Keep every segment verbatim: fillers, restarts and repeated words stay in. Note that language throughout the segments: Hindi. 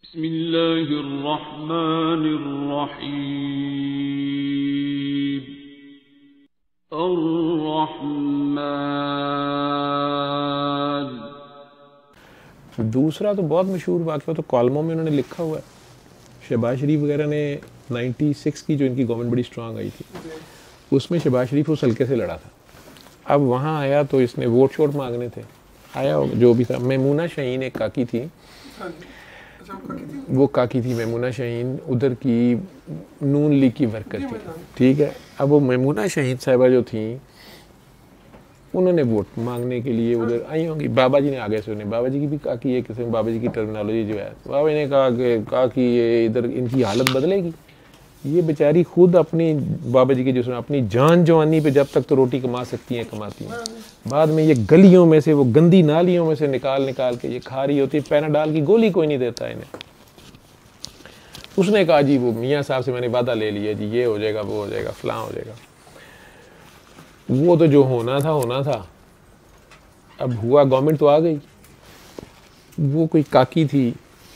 बिस्मिल्लाहिर्रहमानिर्रहीम। अर्रहमान। दूसरा तो बहुत मशहूर वाक़या तो कॉलमों में उन्होंने लिखा हुआ है। शहबाज शरीफ वगैरह ने छियानवे की जो इनकी गवर्नमेंट बड़ी स्ट्रांग आई थी, उसमें शहबाज शरीफ उस हल्के से लड़ा था। अब वहाँ आया तो इसने वोट शोट मांगने थे, आया जो भी था। मेमूना शाहीन एक काकी थी, वो काकी थी मेमूना शाहीन, उधर की नून लीग की वर्कर थी, ठीक है। अब वो मेमूना शाहीन साहिबा जो थी, उन्होंने वोट मांगने के लिए उधर आई होंगी। बाबा जी ने आगे सुने, बाबा जी की भी काकी है, किसी बाबा जी की टर्मिनोलॉजी जो है, बाबा जी ने कहा कि काकी ये इधर इनकी हालत बदलेगी। ये बेचारी खुद अपनी बाबा जी की जो सुना अपनी जान जवानी पे जब तक तो रोटी कमा सकती हैं कमाती हैं, बाद में ये गलियों में से वो गंदी नालियों में से निकाल निकाल के ये खा रही होती है। पैनाडाल की गोली कोई नहीं देता इन्हें। उसने कहा जी वो मियाँ साहब से मैंने वादा ले लिया जी, ये हो जाएगा वो हो जाएगा फलां हो जाएगा। वो तो जो होना था होना था, अब हुआ, गवर्नमेंट तो आ गई। वो कोई काकी थी,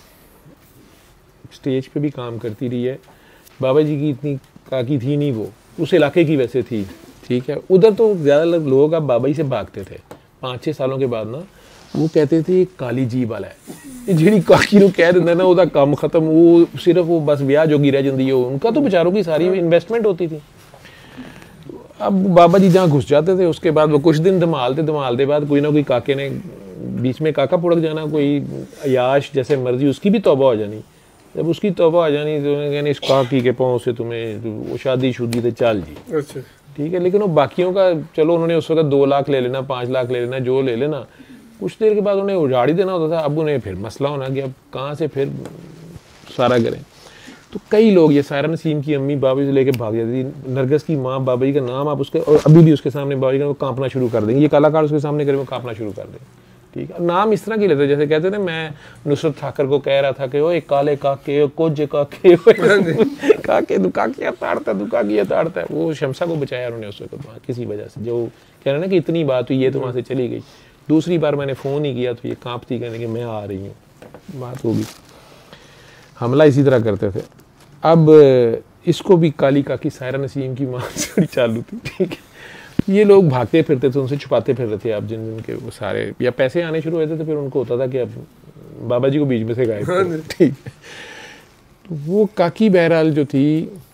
स्टेज पे भी काम करती रही है। बाबा जी की इतनी काकी थी नहीं, वो उस इलाके की वैसे थी, ठीक है। उधर तो ज़्यादा लोग अब बाबा जी से भागते थे। पाँच छः सालों के बाद ना वो कहते थे काली जीब वाला है, जी काकी ने कह देता ना उसका काम खत्म, वो सिर्फ वो बस ब्याह जोगी रह जाती है। उनका तो बेचारों की सारी इन्वेस्टमेंट होती थी। अब बाबा जी जहाँ घुस जाते थे, उसके बाद वो कुछ दिन धमालते धमालते बाद कोई ना कोई काके ने बीच में काका पुड़क जाना, कोई अयाश जैसे मर्जी उसकी भी तौबा हो जानी। जब उसकी तौबा हो जानी तो उन्हें कहनी इस काकी के पाँव से तुम्हें वो शादी शुदी तो चल जी, अच्छा ठीक है। लेकिन वो बाकियों का चलो, उन्होंने उस वक्त दो लाख ले लेना, पाँच लाख ले लेना, जो ले लेना, कुछ देर के बाद उन्हें उजाड़ ही देना होता था। अब उन्हें फिर मसला होना कि अब कहाँ से फिर सारा करें। तो कई लोग, ये सायरा नसीम की अम्मी बाबा जी से लेके भाग जाती थी। नरगस की माँ, बाबा जी का नाम आप उसके और अभी भी उसके सामने बाबा जी का वो कांपना शुरू कर देंगे। ये कलाकार उसके सामने करें वो कांपना शुरू कर देंगे, ठीक है। नाम इस तरह के लेते जैसे कहते थे मैं नुसरत ठाकर को कह रहा था कि ओ एक काले काके कुछ काके काके दुकाकिया ताड़ता दुकाकिया ताड़ता है। वो शमसा को बचाया उन्होंने उस वक्त किसी वजह से, जो कह रहे ना कि इतनी बात हुई, ये तो वहाँ से चली गई। दूसरी बार मैंने फ़ोन ही किया तो ये कांपती कहने कि मैं आ रही हूँ, बात होगी। हमला इसी तरह करते थे। अब इसको भी काली काकी सायरा नसीम की माँ से चालू थी, ठीक है। ये लोग भागते फिरते थे, उनसे छुपाते फिर रहे थे। अब जिन जिन के वो सारे या पैसे आने शुरू होते थे, फिर उनको होता था कि अब बाबा जी को बीच में से गायब, ठीक है। तो वो काकी बहरहाल जो थी,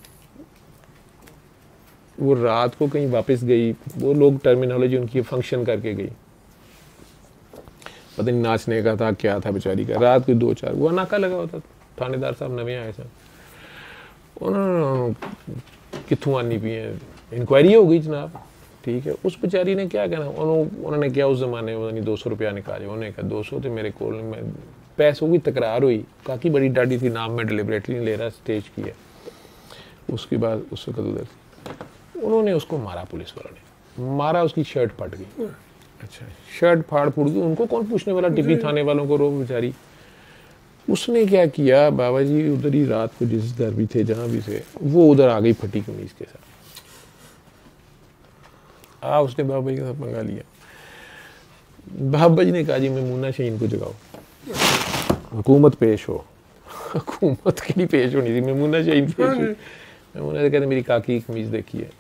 वो रात को कहीं वापस गई। वो लोग टर्मिनोलॉजी उनकी फंक्शन करके गई, पता नहीं नाचने का था क्या था बेचारी का। रात को दो चार वो नाका लगा होता था, थानेदार साहब नवे आए थे, उन्होंने कितों आनी पी है, इंक्वायरी हो गई जनाब, ठीक है। उस बेचारी ने क्या कहना, उन्होंने क्या उस जमाने में दो सौ रुपया निकाले, उन्होंने कहा दो सौ थे मेरे को, मैं पैसों की तकरार हुई। काकी बड़ी डाटी थी, नाम में डिलिबरेटली नहीं ले रहा, स्टेज की है। उसके बाद उस वक्त उधर उन्होंने उसको मारा, पुलिस वालों ने मारा, उसकी शर्ट फट गई। अच्छा, शर्ट फाड़ फूट गई, उनको कौन पूछने वाला, टिपी थाने वालों को रो बेचारी। उसने क्या किया, बाबा जी उधर ही रात को जिस दर भी थे जहाँ भी थे, वो उधर आ गई फटी कमीज के साथ। आ उसने बाबा जी के साथ पंगा लिया। बाबा जी ने कहा जी मेमूना शाहीन को जगाओ, हुकूमत पेश हो। हुकूमत के लिए पेश होनी थी, मेमूना शाहीन पेश हुई। मेमूना से कहते मेरी काकी की कमीज देखी है,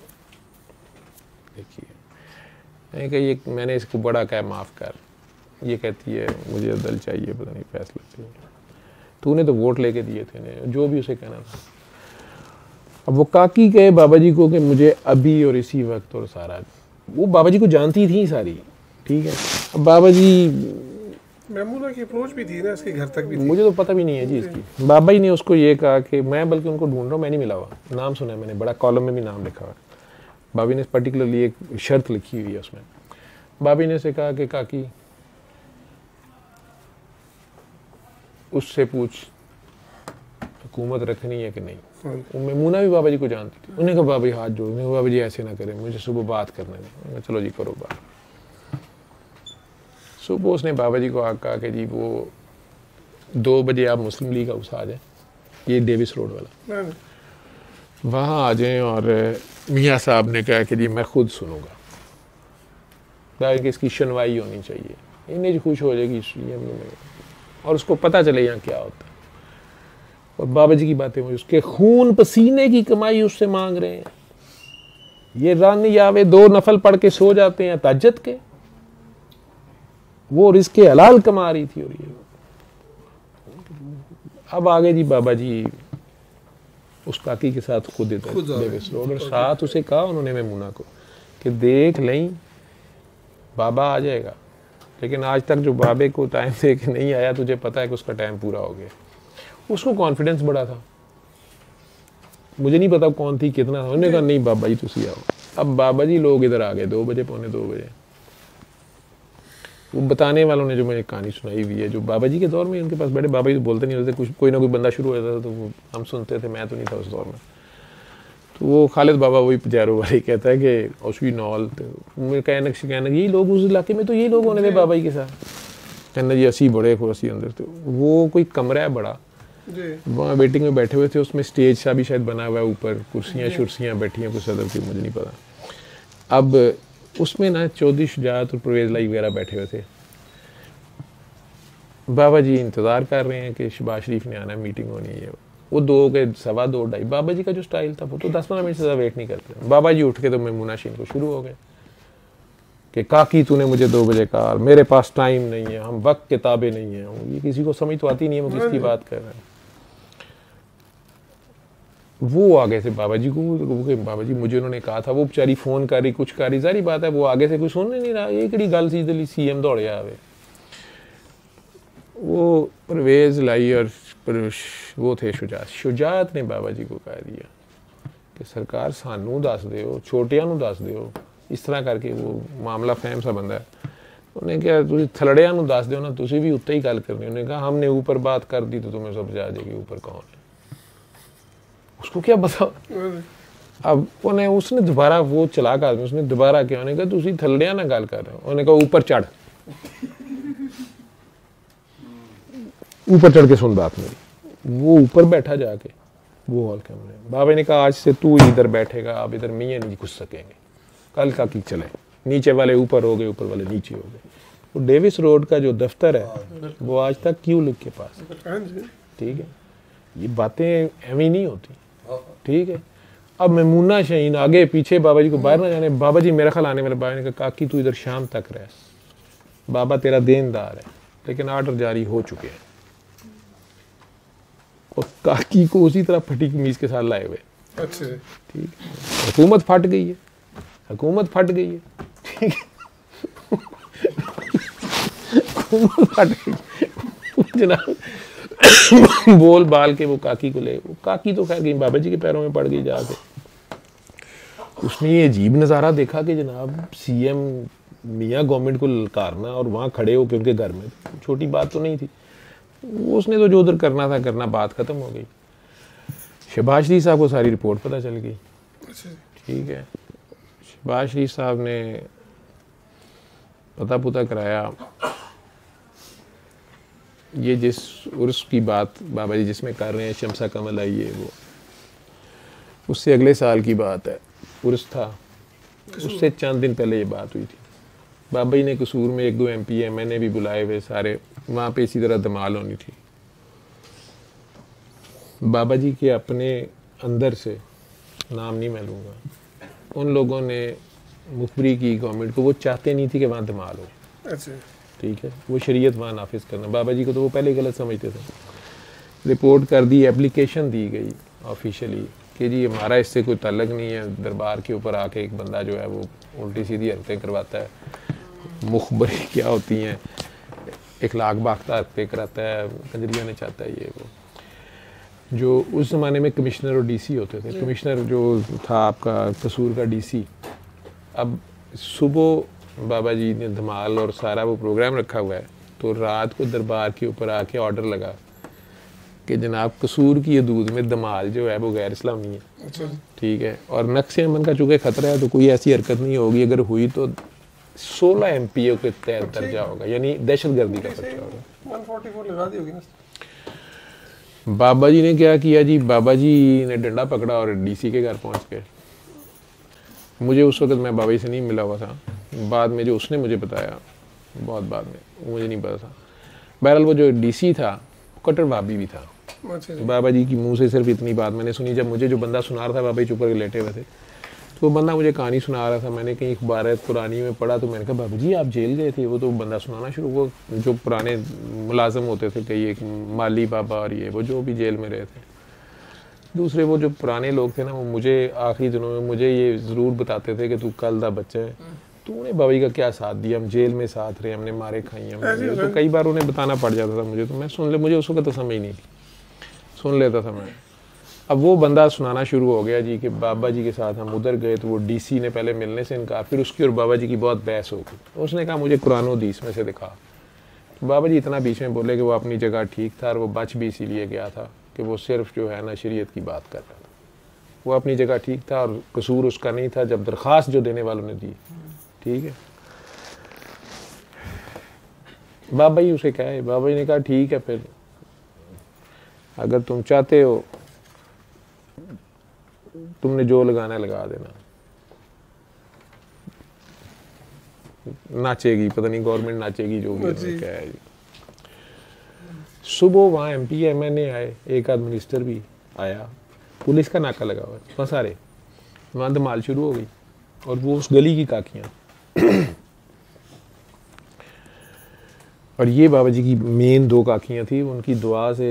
देखिए। मैंने कहा ये मैंने इसको बड़ा कहा माफ़ कर। ये कहती है मुझे अदल चाहिए, पता नहीं फैसला चाहिए। तूने तो वोट लेके दिए थे ने, जो भी उसे कहना था। अब वो काकी कहे बाबा जी को कि मुझे अभी और इसी वक्त और सारा, वो बाबा जी को जानती थी सारी, ठीक है। अब बाबा जी मेमूना की अप्रोच भी थी ना, इसके घर तक भी थी। मुझे तो पता भी नहीं है जी इसकी। बाबा जी ने उसको ये कहा कि मैं बल्कि उनको ढूंढ रहा हूँ, मैं नहीं मिला हुआ, नाम सुना है मैंने, बड़ा कॉलम में भी नाम लिखा हुआ। बाबी ने पर्टिकुलरली एक शर्त लिखी हुई है उसमें। बाबी ने से कहा कि काकी उससे पूछ हुकूमत रखनी है कि नहीं। वो मेमूना भी बाबा जी को जानती थी। उन्हें कहा बाबा जी हाथ जोड़, बाबा जी ऐसे ना करें, मुझे सुबह बात करने दें। चलो जी करो बात। सुबह उसने बाबा जी को आ कहा कि जी वो दो बजे आप मुस्लिम लीग हाउस आ जाए, ये डेविस रोड वाला, वहाँ आ जाएं। और मियाँ साहब ने कहा कि जी मैं खुद सुनूंगा, कि इसकी सुनवाई होनी चाहिए, इन्हें खुश हो जाएगी, और उसको पता चले यहाँ क्या होता है। और बाबा जी की बातें मुझे उसके खून पसीने की कमाई उससे मांग रहे हैं। ये रानी यावे दो नफल पढ़ के सो जाते हैं ताज्जुद के, वो रिज़्क़े हलाल कमा रही थी। और ये अब आगे जी बाबा जी उस काकी के साथ खुद इधर डेविस रोड, और साथ उसे कहा उन्होंने मैमूना को कि देख लें बाबा आ जाएगा, लेकिन आज तक जो बाबे को टाइम दे के नहीं आया, तुझे पता है कि उसका टाइम पूरा हो गया। उसको कॉन्फिडेंस बड़ा था, मुझे नहीं पता कौन थी कितना था। उन्होंने कहा नहीं बाबा जी तुसी आओ। अब बाबा जी लोग इधर आ गए दो बजे पौने दो बजे। वो बताने वालों ने जो मुझे कहानी सुनाई हुई है, जो बाबा जी के दौर में उनके पास बड़े बाबा जी तो बोलते नहीं होते, कुछ कोई ना कोई बंदा शुरू हो जाता था तो वो हम सुनते थे, मैं तो नहीं था उस दौर में। तो वो खालिद बाबा वही पजारो वाले कहता है कि औसवी नौल तो कहने कहने यही लोग उस इलाके में तो यही लोग होने थे बाबा जी के साथ। कहना जी असी बड़े को असी अंदर थे। वो कोई कमरा है बड़ा, वहाँ वेटिंग में बैठे हुए थे, उसमें स्टेज सा भी शायद बना हुआ है, ऊपर कुर्सियाँ शुर्सियाँ बैठी हैं कुछ सदर की, मुझे नहीं पता। अब उसमें ना चौधरी शुजात और परवेज़ लाई वगैरह बैठे हुए थे। बाबा जी इंतज़ार कर रहे हैं कि शहबाज शरीफ ने आना है, मीटिंग होनी है। वो दो के सवा दो ढाई, बाबा जी का जो स्टाइल था वो तो दस पंद्रह मिनट से ज़्यादा वेट नहीं करते। बाबा जी उठ के तो मैमूना शीन को शुरू हो गए कि काकी तूने मुझे दो बजे कहा, मेरे पास टाइम नहीं है, हम वक्त किताबें नहीं हैं। ये किसी को समझ तो आती नहीं है वो किसकी बात कर रहे हैं। वो आगे से बाबा जी को, बाबा जी मुझे उन्होंने कहा था, वो बेचारी फ़ोन कर रही कुछ कर रही, सारी बात है वो आगे से कुछ सुन नहीं रहा। एक कड़ी गल सी दली सी एम दौड़े आवे, वो परवेज़ लाई और वो थे शुजात। शुजात ने बाबा जी को कह दिया कि सरकार सानू दस दिओ, छोटिया नू दस दिओ, इस तरह करके वो मामला फहम सा बंदा है। उन्हें कहा तुम थलड़िया नू दस दिओ ना, तुसी भी उत्ते ही गल करनी। उन्होंने कहा हमने ऊपर बात कर दी तो तुम्हें सब जा जाएगी ऊपर कौन है, उसको क्या पता। अब उन्हें उसने दोबारा, वो चलाक आदमी, उसने दोबारा क्या, उन्हें कहा तुसी थलड़िया ना गल कर रहे हो। उन्हें कहा ऊपर चढ़, ऊपर चढ़ के सुन बात मेरी। वो ऊपर बैठा जाके वो हॉल कैमरे। बाबा ने कहा आज से तू इधर बैठेगा, आप इधर मियाँ नहीं घुस सकेंगे, कल का की चले, नीचे वाले ऊपर हो गए, ऊपर वाले नीचे हो गए। वो डेविस रोड का जो दफ्तर है वो आज तक क्यू लिख के पास है, ठीक है। ये बातें एवं नहीं होती, ठीक है। अब मैमूना शहीन आगे पीछे, बाबा जी को बाहर ना जाने। बाबा जी मेरा ख्याल आने वाले बाबा ने कहा काकी तू इधर शाम तक रह, बाबा तेरा देनदार है, लेकिन आर्डर जारी हो चुके हैं। और काकी को उसी तरह फटी कमीज के साथ लाए हुए। अच्छा ठीक है, हुकूमत फट गई है, हुकूमत फट गई है, ठीक है, हुकूमत फट गई जनाब। बोल बाल के वो काकी को ले, वो काकी तो खैर गई बाबा जी के पैरों में पड़ गई जाके। उसने ये अजीब नज़ारा देखा कि जनाब सीएम मियाँ गवर्नमेंट को ललकारना और वहाँ खड़े होकर उनके घर में, छोटी बात तो नहीं थी। उसने तो जो उधर करना था करना, बात ख़त्म हो गई। शहबाज शरीफ साहब को सारी रिपोर्ट पता चल गई, ठीक है। शहबाज शरीफ साहब ने पता पुता कराया। ये जिस उर्स की बात बाबा जी जिसमें कर रहे हैं, शमसा कमल आई है, वो उससे अगले साल की बात है। उर्स था, उससे चंद दिन पहले ये बात हुई थी। बाबा जी ने कसूर में एक दो M P M N A भी बुलाए हुए सारे, वहाँ पे इसी तरह धमाल होनी थी। बाबा जी के अपने अंदर से, नाम नहीं मैं लूँगा, उन लोगों ने मुखबरी की गवर्नमेंट को, वो चाहते नहीं थी कि वहाँ धमाल हो, अच्छा ठीक है। वो शरीयत वहाँ नाफिज करना, बाबा जी को तो वो पहले गलत समझते थे। रिपोर्ट कर दी, एप्लीकेशन दी गई ऑफिशियली कि जी हमारा इससे कोई ताल्लुक नहीं है। दरबार के ऊपर आके एक बंदा जो है वो उल्टी सीधी हरकतें करवाता है, मुखबरी क्या होती हैं, इखलाक बाख्ता हरकतें कराता है, कंजरिया ने चाहता है ये वो। जो उस ज़माने में कमिश्नर और डीसी होते थे, कमिश्नर जो था आपका कसूर का डीसी। अब सुबह बाबा जी ने धमाल और सारा वो प्रोग्राम रखा हुआ है, तो रात को दरबार के ऊपर आके ऑर्डर लगा कि जनाब कसूर की हदूद में धमाल जो है वो गैर इस्लामी है, ठीक है। और नक्शे अमन का चूँकि ख़तरा है तो कोई ऐसी हरकत नहीं होगी, अगर हुई तो सोलह एम पी ओ के तहत दर्जा होगा, यानी दहशत गर्दी का पर्चा होगा। एक सौ चौवालीस लगा दी होगी ना। बाबा जी ने क्या किया जी, बाबा जी ने डंडा पकड़ा और डीसी के घर पहुंच गए। मुझे उस वक्त, मैं बाबा जी से नहीं मिला हुआ था, बाद में जो उसने मुझे बताया, बहुत बाद में, मुझे नहीं पता था। बहरहाल वो जो डीसी था कट्टर वाबी भी था, अच्छा जी। बाबा जी की मुंह से सिर्फ इतनी बात मैंने सुनी। जब मुझे जो बंदा सुना रहा था, बाबा जी चुप करके लेटे हुए थे, तो वो बंदा मुझे कहानी सुना रहा था। मैंने कहीं अखबार पुरानी में पढ़ा, तो मैंने कहा बाबा जी आप जेल गए थे? वो तो बंदा सुनाना शुरू, वो जो पुराने मुलाजम होते थे कई, एक माली बाबा और ये वो जो भी जेल में रहे थे, दूसरे वो जो पुराने लोग थे ना, वो मुझे आखिरी दिनों में मुझे ये ज़रूर बताते थे कि तू कल दा बच्चा है, तूने बाबा जी का क्या साथ दिया, हम जेल में साथ रहे, हमने मारे खाई हमने। तो कई बार उन्हें बताना पड़ जाता था मुझे, तो मैं सुन ले, मुझे उस वक्त तो समझ नहीं थी, सुन लेता था मैं। अब वो बंदा सुनाना शुरू हो गया जी कि बाबा जी के साथ हम उधर गए तो वो डीसी ने पहले मिलने से इनकार, फिर उसकी और बाबा जी की बहुत बहस हो गई। उसने कहा मुझे कुरान और हदीस में से दिखा। तो बाबा जी इतना बीच में बोले कि वो अपनी जगह ठीक था और वो बच भी इसीलिए गया था कि वो सिर्फ जो है ना शरीयत की बात कर रहा था। वो अपनी जगह ठीक था और कसूर उसका नहीं था जब दरख्वास्त जो देने वालों ने दी। ठीक है, बाबा जी उसे कहा, बाबा जी ने कहा ठीक है, फिर अगर तुम चाहते हो तुमने जो लगाना है लगा देना। नाचेगी, पता नहीं गवर्नमेंट नाचेगी जो भी क्या है जी। सुबह वहाँ M P M N A आए, एक आध मिनिस्टर भी आया, पुलिस का नाका लगा हुआ, वहाँ सारे, वहाँ धमाल शुरू हो गई। और वो उस गली की काकियाँ और ये बाबा जी की मेन दो काकियाँ थी, उनकी दुआ से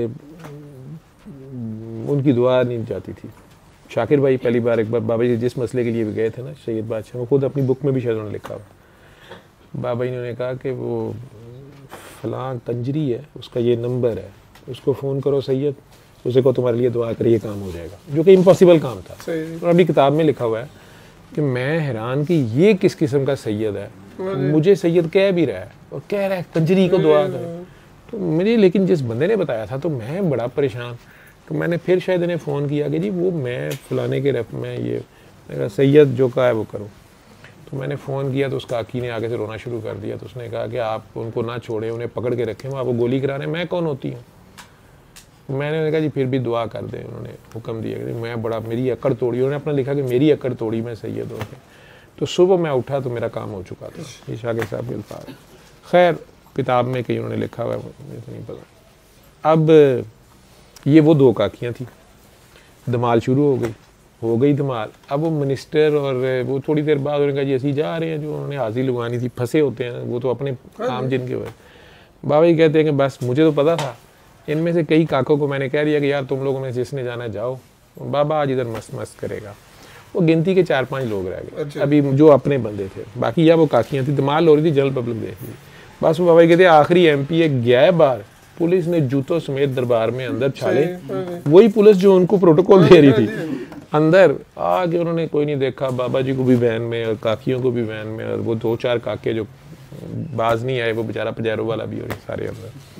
उनकी दुआ नहीं जाती थी। शाकिर भाई पहली बार एक बार बाबा जी जिस मसले के लिए भी गए थे ना, सैयद बादशाह, वो खुद अपनी बुक में भी शायद उन्होंने लिखा हुआ। बाबा जी ने कहा कि वो फलां कंजरी है, उसका ये नंबर है, उसको फ़ोन करो सैयद, उसे को तुम्हारे लिए दुआ करिए काम हो जाएगा, जो कि इम्पॉसिबल काम था। और अपनी किताब में लिखा हुआ है कि मैं हैरान कि ये किस किस्म का सैयद है, मुझे सैयद कह भी रहा है और कह रहा है कंजरी को दुआ करें। तो मुझे, लेकिन जिस बंदे ने बताया था तो मैं बड़ा परेशान, तो मैंने फिर शायद इन्हें फ़ोन किया कि जी वो मैं फलाने के रेफ में ये मेरा सैयद जो कहा है वो करो। तो मैंने फ़ोन किया तो उस काकी ने आगे से रोना शुरू कर दिया। तो उसने कहा कि आप उनको ना छोड़ें, उन्हें पकड़ के रखें, वो आपको गोली कराने, मैं कौन होती हूँ। मैंने कहा जी फिर भी दुआ कर दें। उन्होंने हुक्म दिया कि मैं बड़ा, मेरी अकड़ तोड़ी, उन्होंने अपना लिखा कि मेरी अकड़ तोड़ी मैं सैयद हो गया। तो सुबह मैं उठा तो मेरा काम हो चुका था। ये शाकिर साहब के अल्फाज, खैर किताब में कहीं उन्होंने लिखा हुआ है, मुझे तो नहीं पता। अब ये वो दो काकियाँ थी, धमाल शुरू हो गई हो गई धमाल। अब वो मिनिस्टर और वो थोड़ी देर बाद उन्होंने कहा जी ऐसी जा रहे हैं, जो उन्होंने हाजिर लगवानी थी, फंसे होते हैं वो तो अपने काम जिनके हुए। बाबा जी कहते हैं कि बस मुझे तो पता था, इनमें से कई काकों को मैंने कह दिया कि यार तुम लोगों में जिसने जाना जाओ, बाबा आज इधर मस्त मस्त करेगा। वो गिनती के चार पांच लोग रह गए। अच्छा। अभी जो अपने बंदे थे, बाकी या वो काकियाँ थी, धमाल हो रही थी, जनरल पब्लिक देख रही। बस वो बाबा जी कहते हैं आखिरी एम पी ए गया है बाहर, पुलिस ने जूतों समेत दरबार में अंदर छाले, वही पुलिस जो उनको प्रोटोकॉल दे रही थी, अंदर आके उन्होंने कोई नहीं देखा, बाबा जी को भी वैन में और काकियों को भी वैन में, और वो दो चार काके जो बाज नहीं आए, वो बेचारा पजारो वाला भी, और सारे अंदर।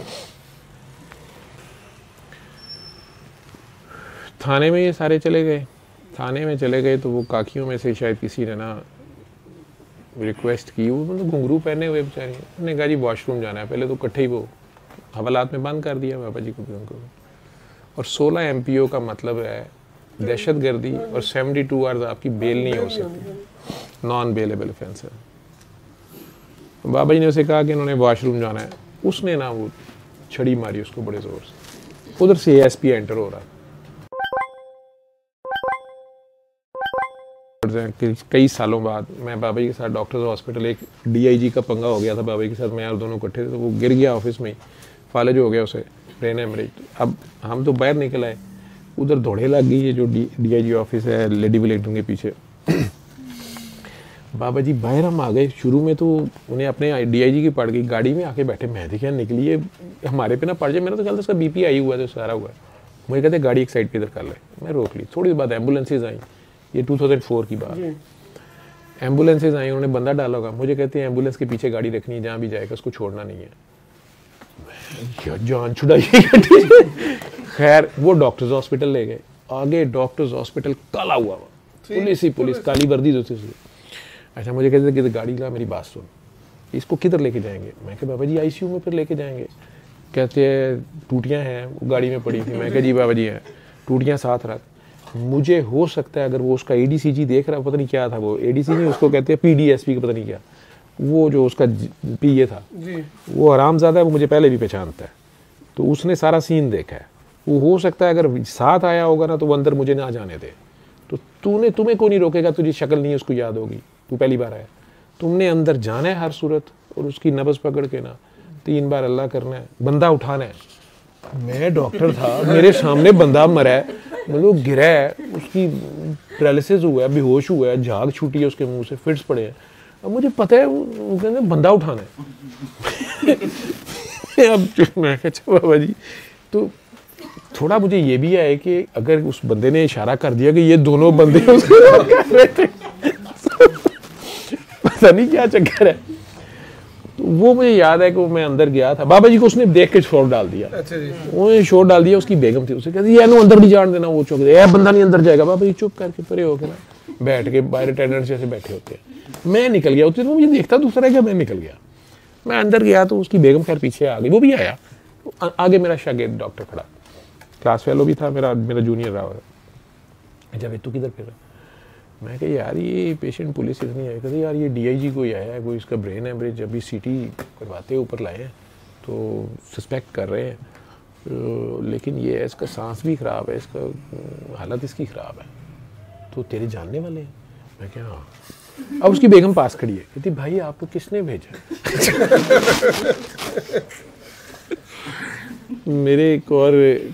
थाने में ये सारे चले गए। थाने में चले गए तो वो काकियों में से शायद किसी ने ना रिक्वेस्ट की, वो मतलब घुंघरू पहने हुए बेचारे, उन्होंने कहा जी वॉशरूम जाना है। पहले तो इकट्ठे ही वो हवालात में बंद कर दिया बाबा जी को भी उनको। और सोलह एम पी ओ का मतलब है दहशत गर्दी, और सेवेंटी टू आवर्स आपकी बेल नहीं हो सकती, नॉन बेलेबल ऑफेंस है। बाबा जी ने उसे कहा कि इन्होंने वॉशरूम जाना है, उसने ना वो छड़ी मारी उसको बड़े जोर से। उधर से ए एस पी एंटर हो रहा, कई सालों बाद मैं बाबा जी के साथ डॉक्टर्स हॉस्पिटल, एक डी आई जी का पंगा हो गया था बाबा जी के साथ, मैं और दोनों इकट्ठे थे, तो वो गिर गया ऑफिस में, फालज हो गया उसे, ब्रेन हेमरेज। अब हम तो बाहर निकल आए, उधर दौड़े लग गई है जो डी आई जी ऑफिस है लेडी विलेटन के पीछे। बाबा जी बाहर हम आ गए, शुरू में तो उन्हें अपने डी आई जी की पड़ गई, गाड़ी में आके बैठे, मैं देखा निकली है हमारे पे ना पड़ जाए, मेरा तो ख्याल था उसका बी पी आई हुआ है, तो सारा हुआ है। मुझे कहते गाड़ी एक साइड पे इधर कर ले, मैं रोक ली। थोड़ी देर बाद एम्बुलेंसेज आई, ये दो हज़ार चार की बात, एम्बुलेंसेज आई, उन्होंने बंदा डाला होगा, मुझे कहते हैं एम्बुलेंस के पीछे गाड़ी रखनी है, जहाँ भी जाएगा उसको छोड़ना नहीं है। जान छुड़ाइए। खैर वो डॉक्टर्स हॉस्पिटल ले गए, आगे डॉक्टर्स हॉस्पिटल काला हुआ हुआ, पुलिस ही पुलिस, काली वर्दी जो थी। अच्छा मुझे कहते थे कि गाड़ी ला, मेरी बात सुन, इसको किधर लेके जाएंगे? मैं कहा बाबा जी आई सी यू में फिर लेके जाएंगे। कहते हैं टूटियाँ हैं, वो गाड़ी में पड़ी थी। मैं कहा जी बाबा जी हैं, टूटियाँ साथ रख। मुझे हो सकता है अगर वो उसका ए डी सी जी देख रहा, पता नहीं क्या था वो, ए डी सी नहीं उसको कहते हैं, पी डी एस पी का पता नहीं क्या, वो जो उसका पी ए था जी। वो हरामज़ादा है, वो मुझे पहले भी पहचानता है, तो उसने सारा सीन देखा है। वो हो सकता है अगर साथ आया होगा ना तो वो अंदर मुझे ना जाने दे। तो तूने तुम्हें कौन नहीं रोकेगा, तुझे शक्ल नहीं उसको याद होगी, तू पहली बार आया, तुमने अंदर जाना है हर सूरत और उसकी नब्ज़ पकड़ के ना तीन बार अल्लाह करना है, बंदा उठाना है। मैं डॉक्टर था, मेरे सामने बंदा मरा है, मतलब गिरा है, उसकी पैरालिसिस हुआ है, बेहोश हुआ है, झाग छूटी है उसके मुंह से, फिट्स पड़े हैं। अब मुझे पता है वो कहते बंदा उठाना है। अब मैं अच्छा बाबा जी, तो थोड़ा मुझे ये भी है कि अगर उस बंदे ने इशारा कर दिया कि ये दोनों बंदे उसके कर रहे थे, पता नहीं क्या चक्कर है। तो वो मुझे याद है कि वो मैं अंदर गया था, बाबा जी को उसने देख के शोर डाल दिया। अच्छा जी। उन्होंने शोर डाल दिया, उसकी बेगम थी, उसे कहती ये अंदर नहीं जान देना, वो चौक दे बंदा नहीं अंदर जाएगा। बाबा जी चुप करके परे हो के ना बैठ के बाहर अटेंडेंट जैसे बैठे होते हैं। मैं निकल गया, उतने मुझे देखता दूसरा क्या, मैं निकल गया। मैं अंदर गया तो उसकी बेगम खैर पीछे आ गई, वो भी आया, आगे मेरा शागिर्द डॉक्टर खड़ा, क्लास फेलो भी था, मेरा मेरा जूनियर रहा है। जब तू किधर फिर, मैं कहा यार ये पेशेंट पुलिस इतनी है, कहते यार ये डीआईजी कोई आया है, कोई इसका ब्रेन हेमरेज अभी सीटी करवाते ऊपर लाए हैं तो सस्पेक्ट कर रहे हैं, तो, लेकिन ये इसका सांस भी ख़राब है, इसका हालत इसकी ख़राब है, तो तेरे जानने वाले हैं। मैं क्या हाँ। अब उसकी बेगम पास खड़ी है, कहती भाई आपको किसने भेजा? मेरे एक और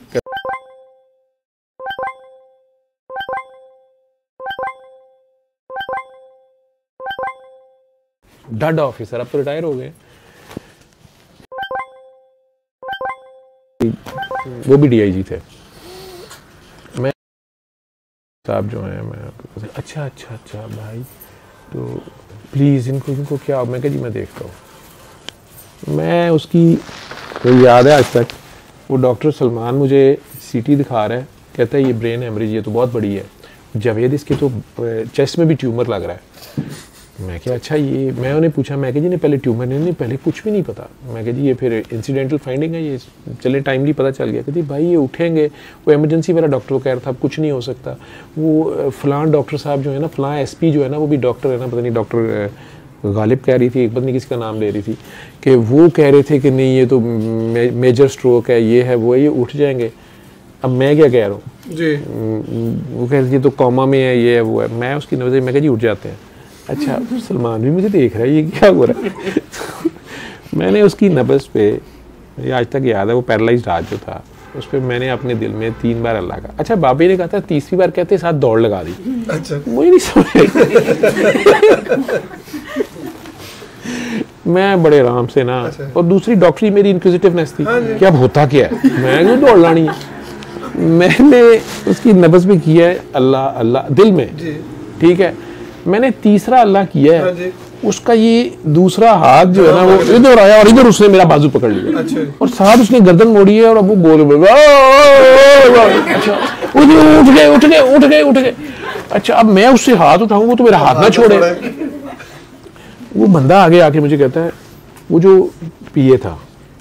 डड ऑफिसर, अब तो रिटायर हो गए, वो भी डीआईजी थे। मैं साहब जो हैं, मैं आपको अच्छा अच्छा अच्छा भाई, तो प्लीज़ इनको इनको क्या, मैं कहा जी मैं देखता हूँ। मैं उसकी तो याद है आज तक, वो डॉक्टर सलमान मुझे सीटी दिखा रहा है, कहता है ये ब्रेन हेमरेज, ये तो बहुत बड़ी है, जावेद इसके तो चेस्ट में भी ट्यूमर लग रहा है। मैं क्या अच्छा ये, मैं उन्हें पूछा, मैं कहा जी नहीं पहले ट्यूमर नहीं, नहीं पहले कुछ भी नहीं पता। मैं कहा जी ये फिर इंसिडेंटल फाइंडिंग है, ये चले टाइमली पता चल गया। कहती भाई ये उठेंगे, वो इमरजेंसी वाला डॉक्टर को कह रहा था अब कुछ नहीं हो सकता, वो फलां डॉक्टर साहब जो है ना, फलां एसपी जो है ना, वो भी डॉक्टर है ना, पता नहीं डॉक्टर गालिब कह रही थी, एक पता नहीं किसका नाम ले रही थी, कि वो कह रहे थे कि नहीं ये तो मे, मेजर स्ट्रोक है, ये है वो है, ये उठ जाएंगे। अब मैं क्या कह रहा हूँ जी, वो कह रही थी तो कॉमा में है, ये है वो है। मैं उसकी नजर मैं कह जी उठ जाते हैं। अच्छा सलमान भी मुझे देख रहा है, ये क्या हो रहा है? मैंने उसकी नब्ज़ पे, मुझे आज तक याद है, वो पैरालाइज्ड हाथ जो था उस पर मैंने अपने दिल में तीन बार अल्लाह का, अच्छा बाबी ने कहा था तीसरी बार कहते साथ दौड़ लगा दी। अच्छा मुझे नहीं समझ। मैं बड़े आराम से ना, अच्छा। और दूसरी डॉक्टरी मेरी इंक्विजिटिवनेस थी, हाँ कि अब होता क्या है, मैं क्यों दौड़ लानी है। मैंने उसकी नब्ज़ में किया है अल्लाह अल्लाह दिल में, ठीक है। मैंने तीसरा अल्लाह किया है, हाँ उसका ये दूसरा हाथ जो है ना वो इधर आया और इधर उसने मेरा बाजू पकड़ लिया, अच्छा। और साथ उसने गर्दन मोड़ी है और अब वो बोल बोल अच्छा उठ गए उठ गए उठ गए उठ गए। अच्छा अब मैं उससे हाथ उठाऊं, वो तो मेरा हाथ ना छोड़े। वो बंदा आगे आके मुझे कहता है, वो जो पिए था,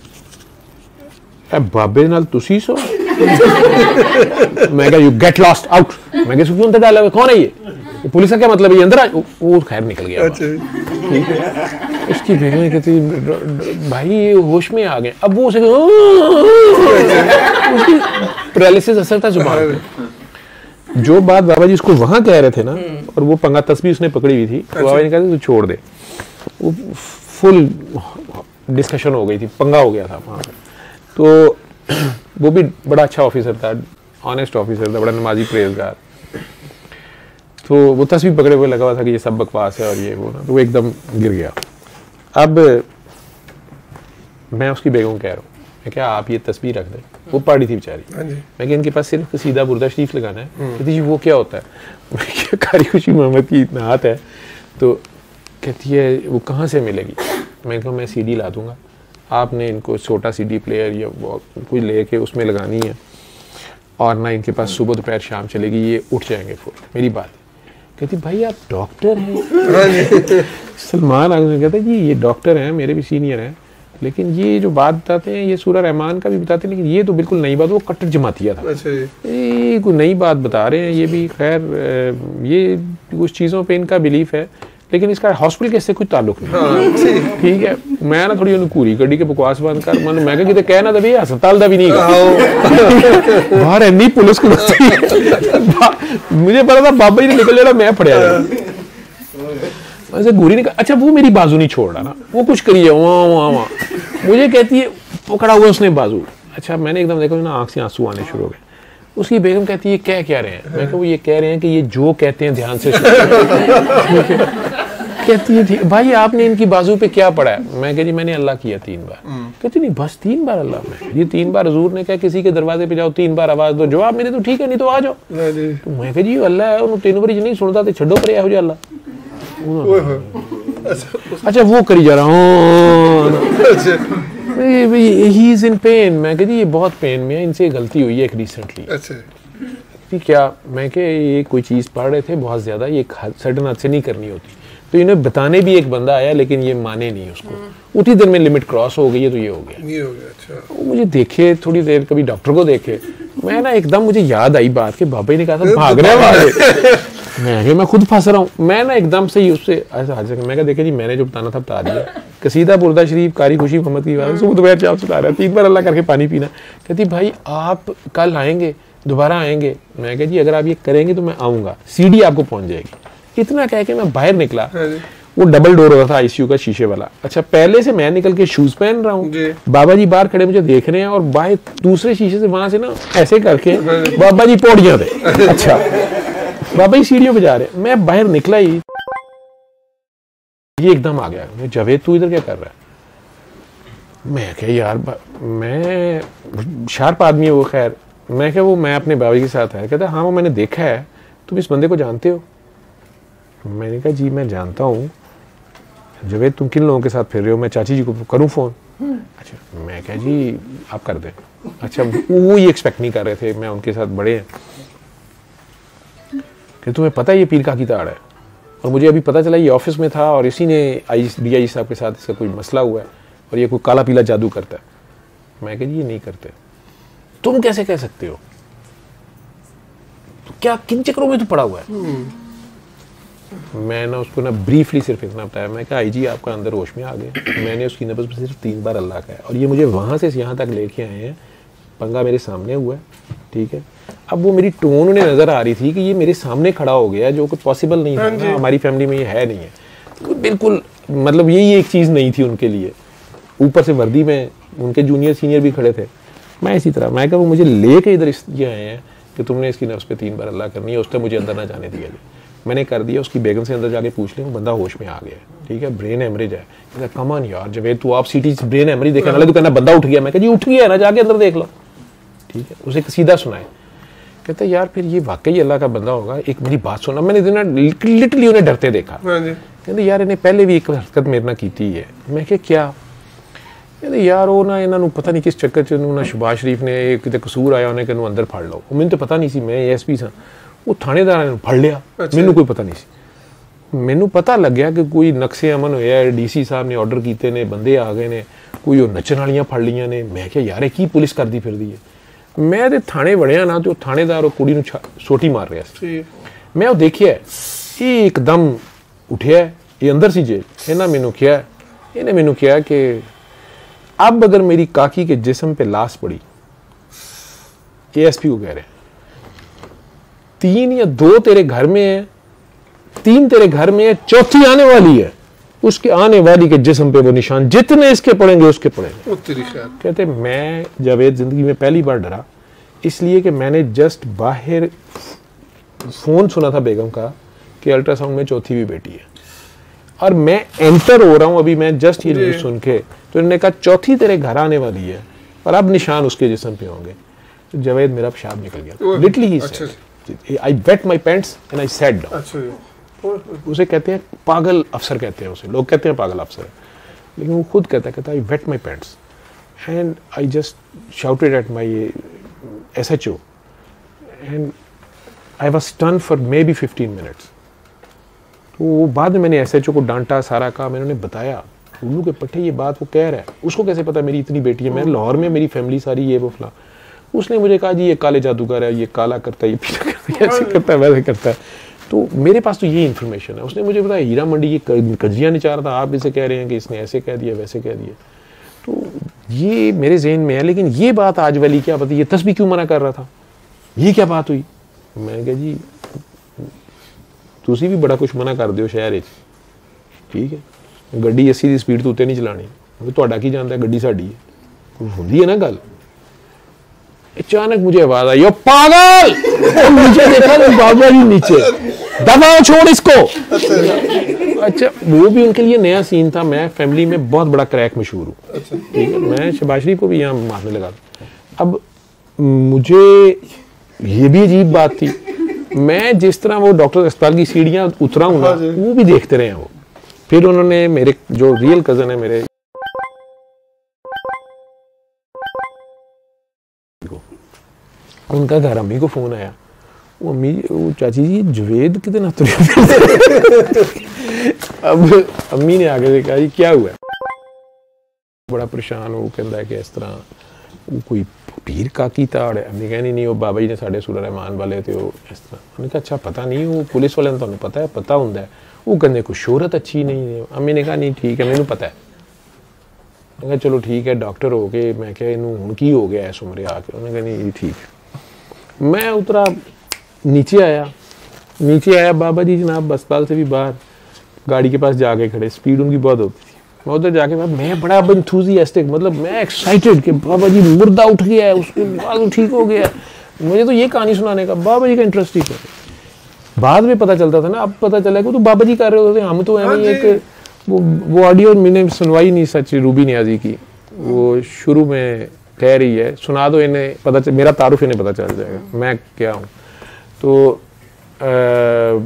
बाबे नाल तुसी सो। मैं कहा यू गेट लॉस्ट आउट। मैं कहा क्यों अंदर डाला हुआ, कौन है ये, ये पुलिस का क्या मतलब है, ये अंदर आ। वो खैर निकल गया। ठीक है। उसकी बेगम कहती भाई ये होश में आ गए। अब वो उसे उसकी पैरालिसिस असर था जुबान पे। जो बात बाबा जी उसको वहां कह रहे थे ना, और वो पंगा तस्वीर उसने पकड़ी हुई थी, तो बाबा जी ने कहा तू छोड़ दे। वो फुल डिस्कशन हो गई थी, पंगा हो गया था वहां पर। तो वो भी बड़ा अच्छा ऑफिसर था, ऑनेस्ट ऑफिसर था, बड़ा नमाजी परहेजगार। तो वो तस्वीर पकड़े हुए लगा हुआ था कि ये सब बकवास है और ये वो ना, तो वो एकदम गिर गया। अब मैं उसकी बेगम कह रहा हूँ, मैं क्या आप ये तस्वीर रख दें, वो पढ़ी थी बेचारी। मैं कि इनके पास सिर्फ सीधा बुर्दा शरीफ लगाना है। कहती जी वो क्या होता है? मैं क्या कारी खुशी मोहम्मद की इतना हाथ है। तो कहती है वो कहाँ से मिलेगी? मैं कहा मैं सीडी ला दूंगा, आपने इनको छोटा सीडी प्लेयर या कोई लेके उसमें लगानी है, और ना इनके पास सुबह दोपहर शाम चलेगी, ये उठ जाएंगे फुल। मेरी बात कहती भाई आप डॉक्टर हैं। सलमान आगे कहता है जी ये डॉक्टर हैं, मेरे भी सीनियर हैं, लेकिन ये जो बात बताते हैं ये सूरह रहमान का भी बताते हैं, लेकिन ये तो बिल्कुल नई बात, वो कट्टर जमातिया था। अच्छा ये कोई नई बात बता रहे हैं। ये भी खैर ये कुछ चीज़ों पे इनका बिलीफ है लेकिन इसका हॉस्पिटल के इससे कोई ताल्लुक नहीं। ठीक है, मैं ना थोड़ी घूरी गड्डी के बकवास बंद कर, मैं मैं किते कहना तो भी अस्पताल का भी नहीं बाहर इन्नी पुलिस को मुझे पता था बाबा जी ने निकल जाना, मैं फड़िया ऐसे घूरी निकल। अच्छा वो मेरी बाजू नहीं छोड़ रहा ना, वो कुछ करिए वहाँ वहाँ वहाँ मुझे कहती है पकड़ा हुआ उसने बाजू। अच्छा मैंने एकदम देखा ना आंख से आंसू आने शुरू हो गए। उसकी बेगम कहती है क्या कह रहे हैं? मैं कहूँ ये कह रहे हैं कि ये जो कहते हैं ध्यान से कहती है ठीक भाई आपने इनकी बाजू पे क्या पढ़ा है? मैं कह जी मैंने अल्लाह किया तीन बार। कहती नहीं बस तीन बार अल्लाह? में ये तीन बार हजूर ने कहा किसी के दरवाजे पे जाओ तीन बार आवाज दो, जवाब मेरे तो ठीक है नहीं तो आ जाओ। तो मैं कह जी अल्लाह है उन्होंने तीन बार नहीं सुनता तो छो पर हो अल्लाह। अच्छा वो करी जा रहा हूँ ही इज इन पेन। मैं कह जी ये बहुत पेन में है, इनसे गलती हुई है एक रिसेंटली। अच्छा क्या? मैं कह ये कोई चीज़ पढ़ रहे थे बहुत ज़्यादा, ये सडन हाथ से नहीं करनी होती। तो इन्हें बताने भी एक बंदा आया लेकिन ये माने नहीं उसको। उसी दिन में लिमिट क्रॉस हो गई है तो ये हो गया ये हो गया। अच्छा वो मुझे देखे थोड़ी देर, कभी डॉक्टर को देखे, मैं ना एकदम मुझे याद आई बात कि बाबा ने कहा था भाग रहे वाले मैं मैं खुद फंस रहा हूँ। मैं ना एकदम से ही उससे ऐसा हाजिर मैं कहा देखे जी मैंने जो बताना था बता दिया। कसीदा बुर्दा शरीफ कारी खुशी मोहम्मद की बात सुबह दोपहर चाप सुता रहा है, तीन बार अल्लाह करके पानी पीना। कहती भाई आप कल आएंगे दोबारा आएंगे? मैं कहा जी अगर आप ये करेंगे तो मैं आऊँगा, सीढ़ी आपको पहुँच जाएगी। इतना कह के मैं बाहर निकला, वो डबल डोर होता था आईसीयू का शीशे वाला। अच्छा पहले से मैं निकल के शूज पहन रहा हूँ, बाबा जी बाहर खड़े मुझे देख रहे हैं और बाहर दूसरे शीशे से वहां से ना ऐसे करके बाबा जी पौड़ियां थे। अच्छा बाबा जी सीढ़ियों पे जा रहे, मैं बाहर निकला ही ये एकदम आ गया, जावेद तू इधर क्या कर रहा है? मैं क्या यार मैं शार्प आदमी है वो। खैर मैं क्या वो मैं अपने बाबा जी के साथ आया। कहता हाँ वो मैंने देखा है, तुम इस बंदे को जानते हो? मैंने कहा जी मैं जानता हूँ। जावेद तुम किन लोगों के साथ फिर रहे हो? मैं चाची जी को करूँ फ़ोन? अच्छा मैं कहा जी आप कर दें। अच्छा वो ये एक्सपेक्ट नहीं कर रहे थे, मैं उनके साथ बड़े हैं कि तुम्हें पता है ये पीर का की ताड़ है। और मुझे अभी पता चला ये ऑफिस में था और इसी ने आई डी आई साहब के साथ इसका कोई मसला हुआ है और ये कोई काला पीला जादू करता है। मैं कह जी ये नहीं करते। तुम कैसे कह सकते हो? तो क्या किन चक्रों में तो पड़ा हुआ है? मैं ना उसको ना ब्रीफली सिर्फ इतना बताया, मैं कहा आई जी आपका अंदर होश में आ गए। मैंने उसकी नब्ज़ पर सिर्फ तीन बार अल्लाह का है और ये मुझे वहाँ से यहाँ तक लेके आए हैं, पंगा मेरे सामने हुआ है। ठीक है अब वो मेरी टोन उन्हें नज़र आ रही थी कि ये मेरे सामने खड़ा हो गया जो कुछ पॉसिबल नहीं था ना, हमारी फैमिली में ये है नहीं है तो बिल्कुल, मतलब यही एक चीज़ नहीं थी उनके लिए। ऊपर से वर्दी में उनके जूनियर सीनियर भी खड़े थे। मैं इसी तरह मैं कहा वो मुझे ले के इधर इसलिए आए हैं कि तुमने इसकी नफ्स पे तीन बार अल्लाह करनी है, उस टाइम मुझे अंदर ना जाने दिया जाए। मैंने कर दिया, उसकी बेगम से अंदर जाके पूछ लिया, वो बंदा होश में आ गया। ठीक है ब्रेन हेमरेज है। कहता कमान यार जवेद तू आप सीटी ब्रेन हेमरेज देखने वाले, तो कहना बंदा उठ गया। मैं कहा जी उठ गया ना, जाके अंदर देख लो। ठीक है उसे सीधा सुनाए। कहता यार फिर ये वाकई अल्लाह का बंदा होगा, एक मेरी बात सुना। मैंने लिटरली उन्हें डरते देखा। कहते यार इन्हें पहले भी एक हरकत मेरे ना की है। मैं क्या क्या कहते यार वो ना इन्होंने पता नहीं किस चक्कर च ना शहबाज शरीफ ने कितने कसूर आया उन्हें कहूँ अंदर फड़ लो। मैंने तो पता नहीं सी, मैं एस पी सा, वो थानेदार ने फड़ लिया। मैनू कोई पता नहीं सी। मैनू पता लग गया कि कोई नक्शे अमन होया, डी सी साहब ने ऑर्डर किए ने, बंदे आ गए ने, कोई वो नचन वालियां फड़ लिया ने। मैं क्या यार की पुलिस करती फिर दी है। मैं तो थाने वड़िया ना तो थानेदार कुड़ी नूं सोटी मार रहा सी। मैं वो देखिया ये एकदम उठिया, ये अंदर सी जेल। इन्हें मैनू किया इन्हें मैनू किया कि अब अगर मेरी काकी के जिस्म पे लाश पड़ी, ए एस पी को कह रहे तीन या दो तेरे घर में है, तीन तेरे घर में है, चौथी आने वाली है, उसके आने वाली के जिस्म पे वो निशान जितने इसके पड़ेंगे उसके पड़ेंगे। कहते मैं जावेद जिंदगी में पहली बार डरा इसलिए कि मैंने जस्ट बाहर फोन सुना था बेगम का कि अल्ट्रासाउंड में चौथी भी बेटी है और मैं एंटर हो रहा हूं अभी, मैं जस्ट ये न्यूज सुन के, तो इन्होंने कहा चौथी तेरे घर आने वाली है और अब निशान उसके जिस्म पे होंगे। तो जावेद मेरा पेशाब निकल गया लिटरली ही said I wet my pants and I sat down. उसे कहते हैं पागल अफसर, कहते हैं उसे, लोग कहते हैं पागल अफसर, लेकिन वो खुद कहता है कहता I wet my pants and I just shouted at my S H O and I was stun for maybe fifteen minutes. तो वो बाद में मैंने एस एच ओ को डांटा, सारा कहा, मैंने उन्हें बताया उल्लू के पट्टे ये बात वो कह रहा है, उसको कैसे पता मेरी इतनी बेटी है, मैं लाहौर में मेरी फैमिली सारी ये वो फला। उसने मुझे कहा जी ये काले जादूगर है, ये काला करता है, ये पीला करता है, ऐसे करता है वैसे करता है। तो मेरे पास तो ये इन्फॉर्मेशन है। उसने मुझे बताया हीरा मंडी की कजिया नहीं चाह रहा था, आप इसे कह रहे हैं कि इसने ऐसे कह दिया वैसे कह दिया। तो ये मेरे जहन में है, लेकिन ये बात आज वाली क्या पता, ये तस्बीह क्यों मना कर रहा था, ये क्या बात हुई। मैं कहा जी तुसी भी बड़ा कुछ मना कर दो शहर च, ठीक है, गड्डी अस्सी की स्पीड तो उत्ते नहीं चलानी, तुहाडा की जानता है, गड्डी साडी है, होंदी है ना गल। अचानक मुझे आवाज आई, यो पागल, नीचे देखा तो बाबा जी नीचे, दबाओ छोड़ इसको। अच्छा, वो भी उनके लिए नया सीन था। मैं फैमिली में बहुत बड़ा क्रैक मशहूर हूँ, ठीक है, मैं शहबाज शरीफ को भी यहाँ मारने लगा। अब मुझे ये भी अजीब बात थी, मैं जिस तरह वो डॉक्टर अस्पताल की सीढ़ियाँ उतरा हूँ ना, वो भी देखते रहे हैं वो। फिर उन्होंने मेरे जो रियल कजन है मेरे, उनका घर अम्मी को फोन आया, वो अम्मी, वो चाची जी जवेद कितने तुरे। अब अम्मी ने आगे से कहा ये क्या हुआ, बड़ा परेशान हो, कहता है कि इस तरह वो कोई पीर काकी था। अम्मी कहनी नहीं, वो बाबा जी ने साढ़े सूर रहमान वाले थे, वो इस तरह। उन्होंने कहा अच्छा पता नहीं, वो पुलिस वाले ने पता है, पता होंगे है, वो कहते कुछ शोहरत अच्छी नहीं है। अम्मी ने कहा नहीं ठीक है, मैंने पता है। मैं कहा चलो ठीक है, डॉक्टर हो गए। मैं क्या इनू हुण की हो गया इस उम्र आके। उन्होंने कहा नहीं ठीक है। मैं उतरा, नीचे आया, नीचे आया बाबा जी जनाब अस्पताल से भी बाहर गाड़ी के पास जाके खड़े, स्पीड उनकी बहुत होती थी। मैं उधर जाके बाद मैं बड़ा एंथुसियास्टिक, मतलब मैं एक्साइटेड कि बाबा जी मुर्दा उठ गया है, उसके बाद ठीक हो गया है। मुझे तो ये कहानी सुनाने का बाबा जी का इंटरेस्ट ही था। बाद में पता चलता था ना, अब पता चला कि तो बाबा जी कर रहे होते, हम तो है नहीं। एक वो वो ऑडियो मैंने सुनवाई नहीं सच रूबी नियाजी की, वो शुरू में कह रही है, सुना दो इन्हें, पता चल, मेरा तारुफ इन्हें पता चल जाएगा मैं क्या हूँ। तो आ,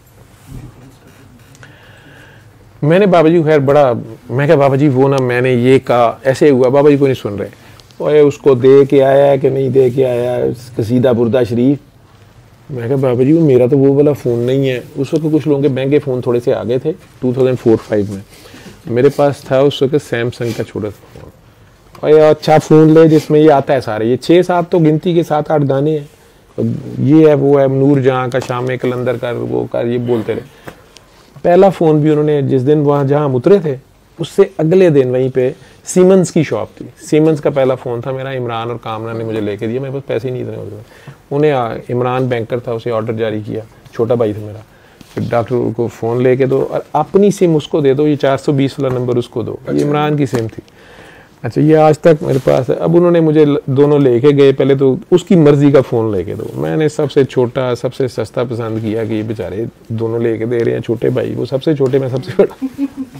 मैंने बाबा जी को खैर बड़ा, मैं क्या बाबा जी वो ना मैंने ये कहा, ऐसे हुआ, बाबा जी को नहीं सुन रहे। ओए उसको दे के आया कि नहीं दे के आया कसीदा बुर्दा शरीफ। मैं कहा बाबा जी वो मेरा तो वो वाला फ़ोन नहीं है। उस वक्त कुछ लोगों के महंगे फ़ोन थोड़े से आगे थे, दो हज़ार चार पाँच में। मेरे पास था उस वक्त सैमसंग का छोटा सा फ़ोन, और अच्छा फ़ोन ले जिसमें ये आता है सारे, ये छः सात तो गिनती के सात आठ गाने हैं, ये है वो है, नूर जहाँ का, शाम कलंदर का, वो कर, ये बोलते रहे। पहला फ़ोन भी उन्होंने जिस दिन वहाँ जहाँ हम उतरे थे उससे अगले दिन वहीं पे सीमेंस की शॉप थी, सीमेंस का पहला फ़ोन था मेरा। इमरान और कामना ने मुझे लेके दिया, मेरे पास पैसे ही नहीं थे। उन्हें, इमरान बैंकर था, उसे ऑर्डर जारी किया, छोटा भाई था मेरा। फिर डॉक्टर को फ़ोन लेके दो और अपनी सिम उसको दे दो, ये चार सौ बीस वाला नंबर उसको दो। ये इमरान की सिम थी। अच्छा, ये आज तक मेरे पास है। अब उन्होंने मुझे दोनों लेके गए, पहले तो उसकी मर्ज़ी का फ़ोन लेके दो। मैंने सबसे छोटा सबसे सस्ता पसंद किया कि ये बेचारे दोनों लेके दे रहे हैं, छोटे भाई, वो सबसे छोटे मैं सबसे बड़ा।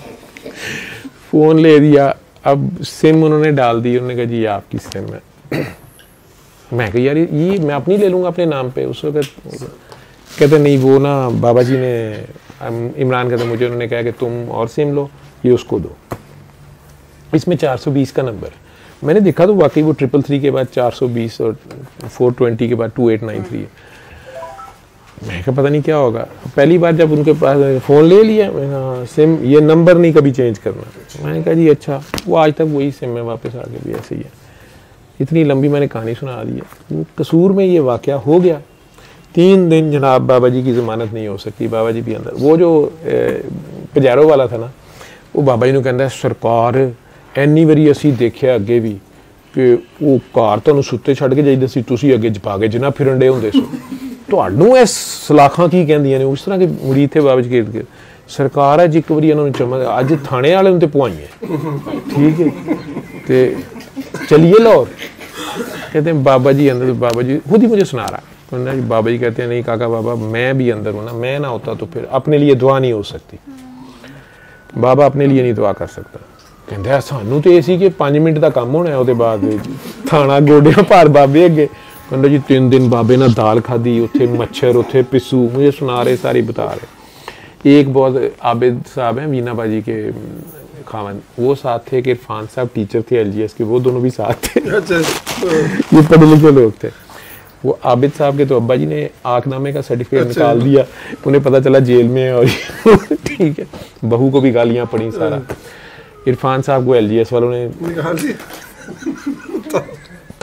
फ़ोन ले दिया, अब सिम उन्होंने डाल दी। उन्होंने कहा जी ये आपकी सिम है। मैं कहा यार ये मैं अपनी ले लूँगा अपने नाम पे। उस वक्त कहते नहीं, वो ना बाबा जी ने, इमरान कहते मुझे, उन्होंने कहा कि तुम और सिम लो, ये उसको दो, इसमें चार सौ बीस का नंबर। मैंने देखा तो वाकई वो ट्रिपल थ्री के बाद चार सौ बीस और फोर ट्वेंटी के बाद टू एट नाइन थ्री है। मैं कहा पता नहीं क्या होगा। पहली बार जब उनके पास फ़ोन ले लिया, मैं कहा सिम, ये नंबर नहीं कभी चेंज करना। मैंने कहा जी अच्छा। वो आज तक वही सिम में वापस आके भी ऐसे ही है। इतनी लंबी मैंने कहानी सुना दी है। कसूर में ये वाक़या हो गया। तीन दिन जनाब बाबा जी की ज़मानत नहीं हो सकती, बाबा जी भी अंदर। वो जो पजारो वाला था ना, वो बाबा जी ने कहता सरकार एनी वारी असी देखिया अगे भी कि वो घर तुहानूं सुत्ते छड्ड के जाईदा सी, तुसीं अगे जपा के जिन्ना फिरन डे हुंदे सो। तुहानूं इह सलाखां की कहंदियां ने, उस तरह के मुरीद थे बाबा जी के इर्द गिर्द। सरकार है जी एक बारी इन्होंने चमक, अज थाने वाले ने तो पुआइयां, ठीक है, तो चलिए लाहौर। कहते हैं बाबा जी अंदर, तो बाबा जी खुद ही मुझे सुना रहा। तो बाबा जी कहते हैं नहीं काका बाबा मैं भी अंदर हूँ ना, मैं ना होता तो फिर अपने लिए दुआ नहीं हो सकती। बाबा अपने लिए नहीं दुआ कर सकता। कहते सानू तो ये कि पाँच मिनट का काम होना है, उसके बाद थाना गोडिया भार बाबे अगे। कहते जी तीन दिन बाबे ने दाल खाधी, उत्थे मच्छर, उत्थे पिस्सू, मुझे सुना रहे, सारी बता रहे। एक बहुत आबिद साहब हैं वीना बाजी के खावन, वो साथ थे कि इरफान साहब टीचर थे एल जी एस के, वो दोनों भी साथ थे। ये पढ़े लिखे लोग थे। वो आबिद साहब के तो अब्बा जी ने आंखनामे का सर्टिफिकेट निकाल दिया, उन्हें पता चला जेल में है और ठीक है, बहू को भी गालियाँ पड़ी सारा। इरफान साहब को एल जी एस वालों ने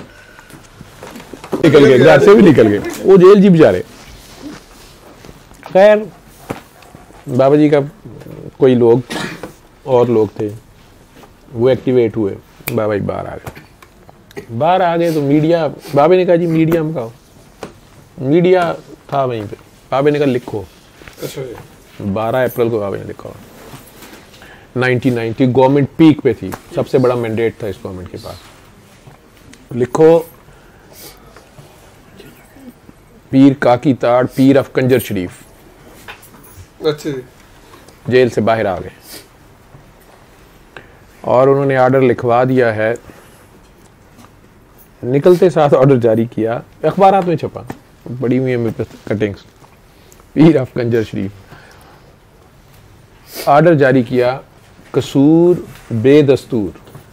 निकल गए, घर से भी निकल गए, वो जेल जी बेचारे। खैर बाबा जी का कोई लोग और लोग थे, वो एक्टिवेट हुए, बाबा जी बाहर आ गए। बाहर आ गए तो मीडिया, बाबा ने कहा जी मीडिया में कहो, मीडिया था वहीं पे। बाबा ने कहा लिखो। अच्छा जी। बारह अप्रैल को बाबा ने लिखा। नाइनटीन नाइंटी गवर्नमेंट पीक पे थी, सबसे बड़ा मैंडेट था इस गवर्नमेंट के पास। लिखो पीर काकी ताड़ पीर ऑफ कंजर शरीफ अच्छा जी। जेल से बाहर आ गए और उन्होंने ऑर्डर लिखवा दिया है, निकलते साथ ऑर्डर जारी किया, अखबारात में छपा, बड़ी हुई है मेरे पास cuttings, Pir of Kanjar Sharif. Order जारी किया, कसूर बेदस्तूर,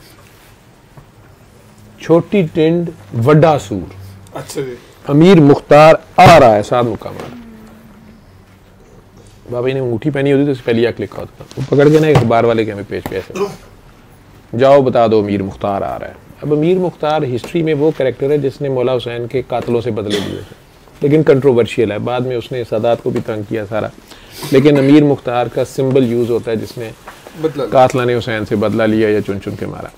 छोटी टिंड वड्डा सूर, अच्छा जी। अमीर मुख्तार आ रहा है सात मुकाम। बाबा जी ने अंगूठी पहनी होती तो उससे पहले लिखा होता, वो पकड़ के ना एक अखबार वाले के हमें पेश पे ऐसे, जाओ बता दो अमीर मुख्तार आ रहा है। अब अमीर मुख्तार हिस्ट्री में वो कैरेक्टर है जिसने मौला हुसैन के कातलों से बदले लिए थे, लेकिन कंट्रोवर्शियल है, बाद में उसने सादात को भी तंग किया सारा, लेकिन अमीर मुख्तार का सिंबल यूज होता है जिसने कातला ने हुसैन से बदला लिया या चुन चुन के मारा।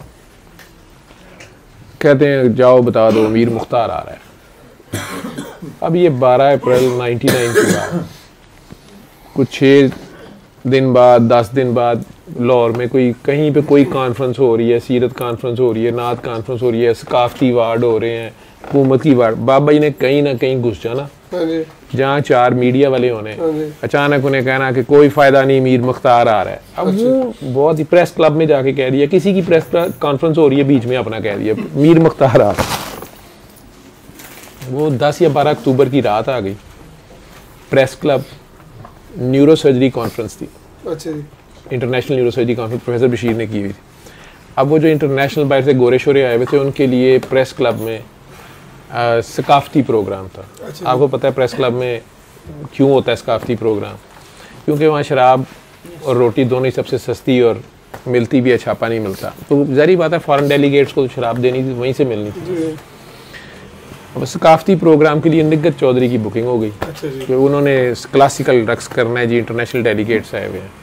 कहते हैं जाओ बता दो अमीर मुख्तार आ रहा है। अब ये बारह अप्रैल नाइंटी नाइन के बाद कुछ छः दिन बाद, दस दिन बाद लाहौर में कोई कहीं पे कोई कॉन्फ्रेंस हो रही है, सीरत कॉन्फ्रेंस हो रही है, नात कॉन्फ्रेंस हो रही है, सकाफती वार्ड हो रहे हैं, हुकूमत की वार्ड। बाबा जी ने कहीं ना कहीं घुस जाना, जहाँ चार मीडिया वाले होने, अचानक उन्हें कहना कि कोई फायदा नहीं, मीर मुख्तार आ रहा है। अब वो बहुत ही प्रेस क्लब में जाके कह दिया, किसी की प्रेस कॉन्फ्रेंस हो रही है बीच में अपना कह दिया मीर मुख्तार आ रहा है। वो दस या बारह अक्टूबर की रात आ गई, press club neuro surgery conference थी, अच्छा जी। International neuro surgery conference professor Bashir ने की हुई थी। अब वो जो इंटरनेशनल बाहर से गोरे शोरे आए हुए थे, उनके लिए प्रेस क्लब में सकाफती प्रोग्राम था। अच्छा, आपको पता है प्रेस क्लब में क्यों होता है सकाफती प्रोग्राम? क्योंकि वहाँ शराब और रोटी दोनों ही सबसे सस्ती और मिलती भी है, छापा नहीं मिलता। तो ज़ाहिर बात है फॉरेन डेलीगेट्स को तो शराब देनी थी, वहीं से मिलनी थी। अब सकाफती प्रोग्राम के लिए निगत चौधरी की बुकिंग हो गई। अच्छा जी। तो उन्होंने क्लासिकल रक्स करना है जी, इंटरनेशनल डेलीगेट्स आए हुए हैं।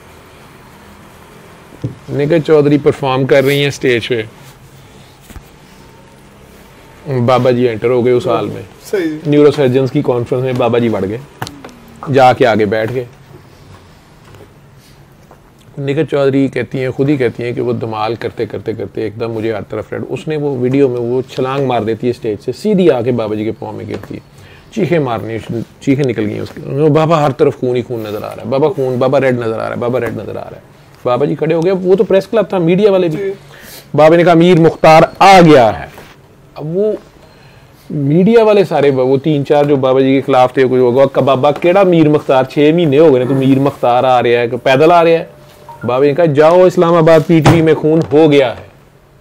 निगत चौधरी परफॉर्म कर रही हैं स्टेज पे, बाबा जी एंटर हो गए उस हाल में। सही। न्यूरो सर्जन्स की कॉन्फ्रेंस में बाबा जी बढ़ गए, जाके आगे बैठ गए। निगत चौधरी कहती हैं, खुद ही कहती हैं कि वो धमाल करते करते करते एकदम मुझे हर तरफ रेड, उसने वो वीडियो में वो छलांग मार देती है स्टेज से, सीधी आके बाबा जी के पाँव में गिरती है, चीखें मारनी, चीखें निकल गई उसकी। बाबा हर तरफ खून ही खून नजर आ रहा है, बाबा खून, बाबा रेड नजर आ रहा है, बाबा रेड नजर आ रहा है। बाबा जी खड़े हो गए, वो तो प्रेस क्लब था, मीडिया वाले भी। बाबा ने कहा मीर मुख्तार आ गया है। अब वो मीडिया वाले सारे वो तीन चार जो बाबा जी के खिलाफ थे, कुछ होगा का बाबा केड़ा मीर मुख्तार, छह महीने हो गए तो मीर मुख्तार आ रहा है, पैदल आ रहा है। बाबा ने कहा जाओ इस्लामाबाद पीटीवी में खून हो गया है,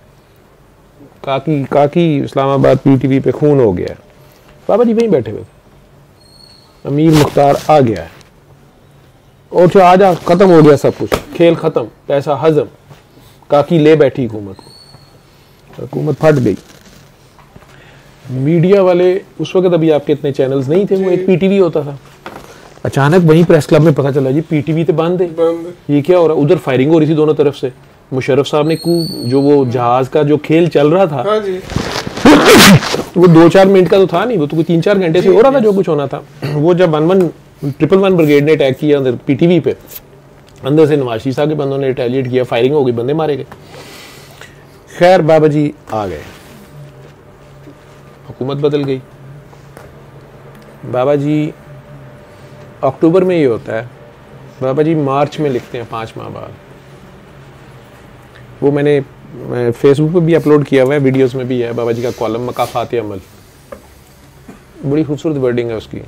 काकी काकी इस्लामाबाद पीटीवी पे खून हो गया है। बाबा जी वहीं बैठे हुए थे, अमीर मुख्तार आ गया है और जो आ जा, खत्म हो गया सब कुछ, खेल खत्म, पैसा हजम, काकी ले बैठी हुकूमत को, हुकूमत फट गई। मीडिया वाले उस वक्त अभी आपके इतने चैनल्स नहीं थे, वो एक पीटीवी होता था। अचानक वहीं प्रेस क्लब में पता चला जी पीटीवी तो बंद है, ये क्या हो रहा है? उधर फायरिंग हो रही थी दोनों तरफ से। मुशर्रफ साहब ने जो वो जहाज का जो खेल चल रहा था, हाँ जी। वो दो चार मिनट का तो था नहीं, वो तो तीन चार घंटे से हो रहा था जो कुछ होना था। वो जब one one triple one brigade ने अटैक किया अंदर पीटीवी पे, अंदर से नवाज शरीफ साहब के बंदों ने रिटेलिएट किया, फायरिंग हो गई, बंदे मारे गए। खैर बाबा जी आ गए, हुकूमत बदल गई। बाबा जी अक्टूबर में ये होता है, बाबा जी मार्च में लिखते हैं, पाँच माह बाद। वो मैंने फेसबुक पे भी अपलोड किया हुआ है, वीडियोस में भी है, बाबा जी का कॉलम मकाफात अमल, बड़ी खूबसूरत वर्डिंग है उसकी।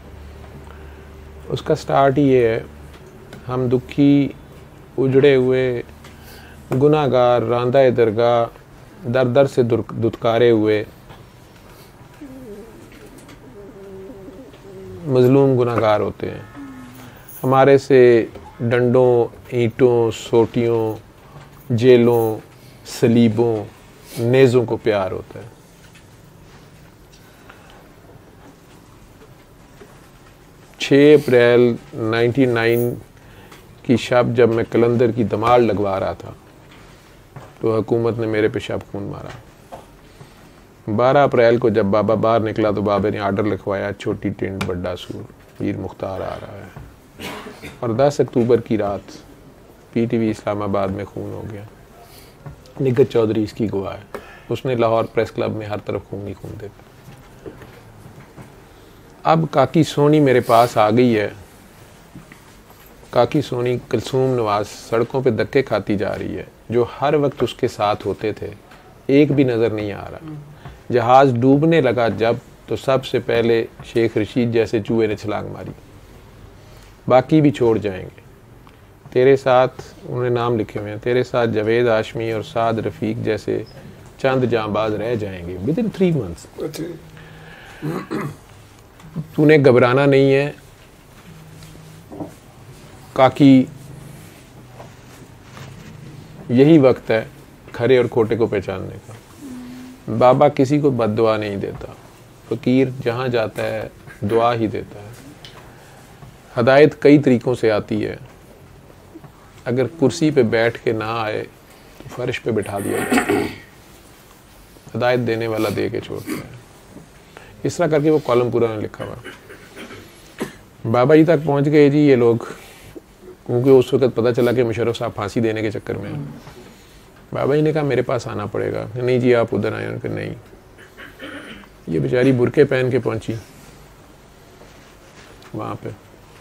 उसका स्टार्ट ही ये है, हम दुखी उजड़े हुए गुनाहगार रांदा दरगाह दर दर से दुत्कारे हुए मजलूम गुनाहगार होते हैं, हमारे से डंडों, ईंटों, सोटियों, जेलों, सलीबों, नेज़ों को प्यार होता है। छः अप्रैल निन्यानवे की शब जब मैं कलंदर की दमाल लगवा रहा था तो हुकूमत ने मेरे पे शब खून मारा। बारह अप्रैल को जब बाबा बाहर निकला तो बाबा ने आर्डर लिखवाया, छोटी टिंड बड्डा सूर, वीर मुख्तार आ रहा है। और दस अक्टूबर की रात पीटीवी इस्लामाबाद में खून हो गया। निगत चौधरी इसकी गवाह है, उसने लाहौर प्रेस क्लब में हर तरफ खून ही खून देता। अब काकी सोनी मेरे पास आ गई है। काकी सोनी कुलसूम नवाज सड़कों पे धक्के खाती जा रही है। जो हर वक्त उसके साथ होते थे एक भी नज़र नहीं आ रहा। जहाज़ डूबने लगा जब, तो सबसे पहले शेख रशीद जैसे चूहे ने छलांग मारी, बाकी भी छोड़ जाएंगे। तेरे साथ, उन्होंने नाम लिखे हुए हैं, तेरे साथ जावेद हाशमी और साद रफ़ीक जैसे चंद जांबाज रह जाएंगे विद इन थ्री मंथ्स। तूने घबराना नहीं है काकी, यही वक्त है खरे और खोटे को पहचानने का। बाबा किसी को बद्दुआ नहीं देता, फ़कीर जहाँ जाता है दुआ ही देता है। हदायत कई तरीक़ों से आती है, अगर कुर्सी पे बैठ के ना आए तो फर्श पे बिठा दिया जाता है। हदायत देने वाला दे के छोड़ता है। इस तरह करके वो कॉलम पूरा ने लिखा हुआ। बाबा जी तक पहुंच गए जी ये लोग, क्योंकि उस वक्त पता चला कि मुशर्रफ साहब फांसी देने के चक्कर में। बाबा जी ने कहा मेरे पास आना पड़ेगा। नहीं जी आप उधर आए। उनके नहीं, ये बेचारी बुरके पहन के पहुंची वहाँ पे,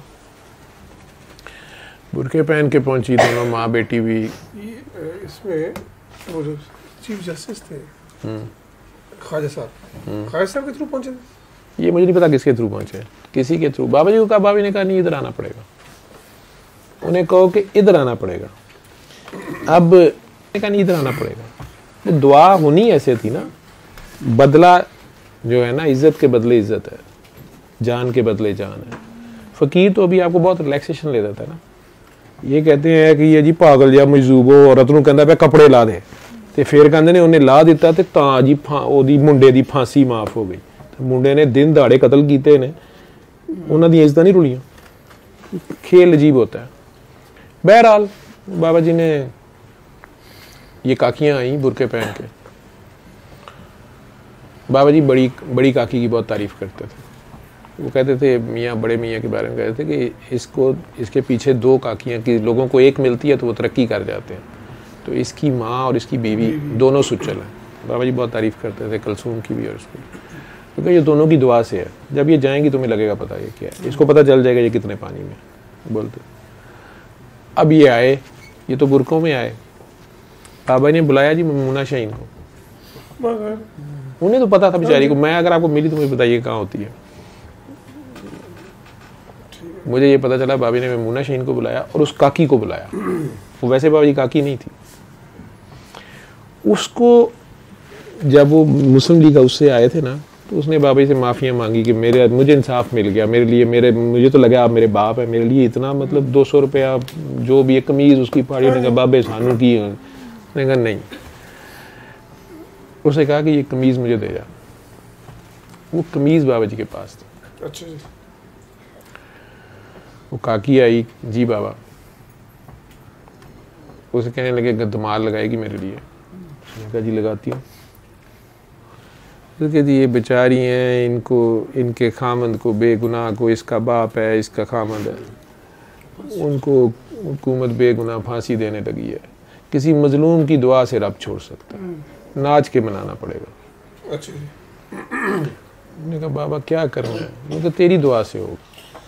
बुरके पहन के पहुंची, दोनों माँ बेटी भी। इसमें वो जो चीफ जस्टिस थे ख्वाजा साहब, ख्वाजा साहब के थ्रू पहुंचे थे? ये मुझे नहीं पता किसके थ्रू पहुंचे, किसी के थ्रू। बाबा जी को कहा, बाबा जी ने कहा नहीं इधर आना पड़ेगा। उन्हें कहो कि इधर आना पड़ेगा। अब कहा नहीं इधर आना पड़ेगा। तो दुआ होनी ऐसे थी ना, बदला जो है ना, इज्जत के बदले इज्जत है, जान के बदले जान है। फ़कीर तो अभी आपको बहुत रिलैक्सेशन ले देता है ना। ये कहते हैं कि ये जी पागल या मजूब हो, औरत नूं कहंदा पे कपड़े ला दे, ते फिर कहंदे ने उन्हें ला दिता ते तां जी ओदी मुंडे दी फांसी माफ हो गई। ते मुंडे ने दिन दाड़े कतल कीते ने, उन्हां दी इज्जतां नहीं रुलियां। खेल अजीब होता है। बहरहाल बाबा जी ने, ये काकियां आई बुरके पहन के। बाबा जी बड़ी बड़ी काकी की बहुत तारीफ करते थे। वो कहते थे, मियाँ बड़े मियाँ के बारे में कहते थे कि इसको, इसके पीछे दो काकियाँ की लोगों को एक मिलती है तो वो तरक्की कर जाते हैं। तो इसकी माँ और इसकी बीवी दोनों सुचल हैं। बाबा जी बहुत तारीफ करते थे कुलसूम की भी और उसकी, क्योंकि ये दोनों की दुआ से है। जब ये जाएंगी तुम्हें लगेगा पता ये क्या है, इसको पता चल जाएगा ये कितने पानी में बोलते। अब ये आए, ये तो बुरकों में आए। बाबा ने बुलाया जी ममूना शाहीन को। उन्हें तो पता था बेचारी को, मैं अगर आपको मिली तो मुझे बताइए कहाँ होती है। मुझे ये पता चला बाबी ने ममूना शाहीन को बुलाया और उस काकी को बुलाया। वो वैसे बाबा जी काकी नहीं थी। उसको जब वो मुस्लिम लीग उससे आए थे ना, तो उसने बाबा जी से माफ़ियाँ मांगी कि मेरे मुझे इंसाफ मिल गया, मेरे लिए, मेरे मुझे तो लगा आप मेरे बाप है, मेरे लिए इतना मतलब दो सौ रुपया जो भी एक कमीज़ उसकी पाड़ी ने कहा बाबे सानू की। उसने कहा नहीं। उसने कहा कि ये कमीज़ मुझे दे जा। वो कमीज़ बाबा जी के पास थी। अच्छा जी। वो काकी आई, जी बाबा। उसे कहने लगे गदमाल लगाएगी मेरे लिए। उसने कहा जी लगाती हूँ। जी ये बेचारी हैं, इनको, इनके खामंद को, बेगुनाह को, इसका बाप है, इसका खामंद है, उनको हुकूमत बेगुनाह फांसी देने लगी है। किसी मजलूम की दुआ से रब छोड़ सकता है, नाच के मनाना पड़ेगा। अच्छा। उन्होंने कहा बाबा क्या करना है? वो तो तेरी दुआ से हो।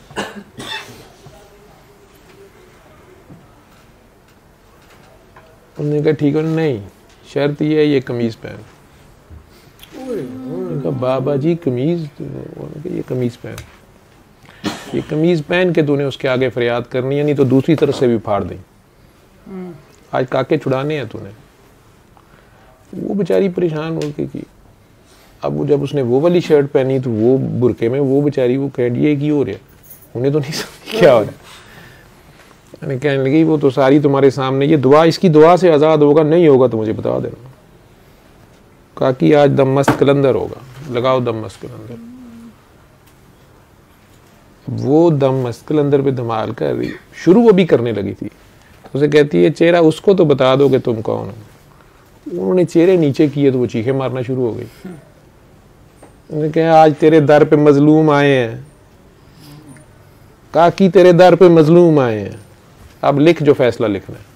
उन्होंने कहा ठीक है, नहीं शर्त ये है ये कमीज पहन। उन्होंने कहा बाबा जी कमीज, ये कमीज पहन, ये कमीज पहन के तूने उसके आगे फरियाद करनी है, नहीं तो दूसरी तरफ से भी फाड़ दें। आज काके छुड़ाने हैं तूने। वो बेचारी परेशान हो गई कि अब वो जब उसने वो वाली शर्ट पहनी तो वो बुरके में, वो बेचारी वो कह दिए कि हो रहा, उन्हें तो नहीं समझ क्या हो रहा। मैंने कहने लगी वो तो सारी तुम्हारे सामने, ये दुआ, इसकी दुआ से आज़ाद होगा, नहीं होगा तो मुझे बता देना। कहा कि आज दम मस्त कलंदर होगा, लगाओ दम मस्त कलंदर। वो दम मस्कल अंदर पे धमाल कर रही, शुरू वो भी करने लगी थी। तो उसे कहती है चेहरा उसको तो बता दो कि तुम कौन हो। उन्होंने चेहरे नीचे किए तो वो चीखें मारना शुरू हो गई। उन्होंने कहा आज तेरे दर पे मजलूम आए हैं, काकी तेरे दर पे मजलूम आए हैं, अब लिख जो फैसला लिखना है।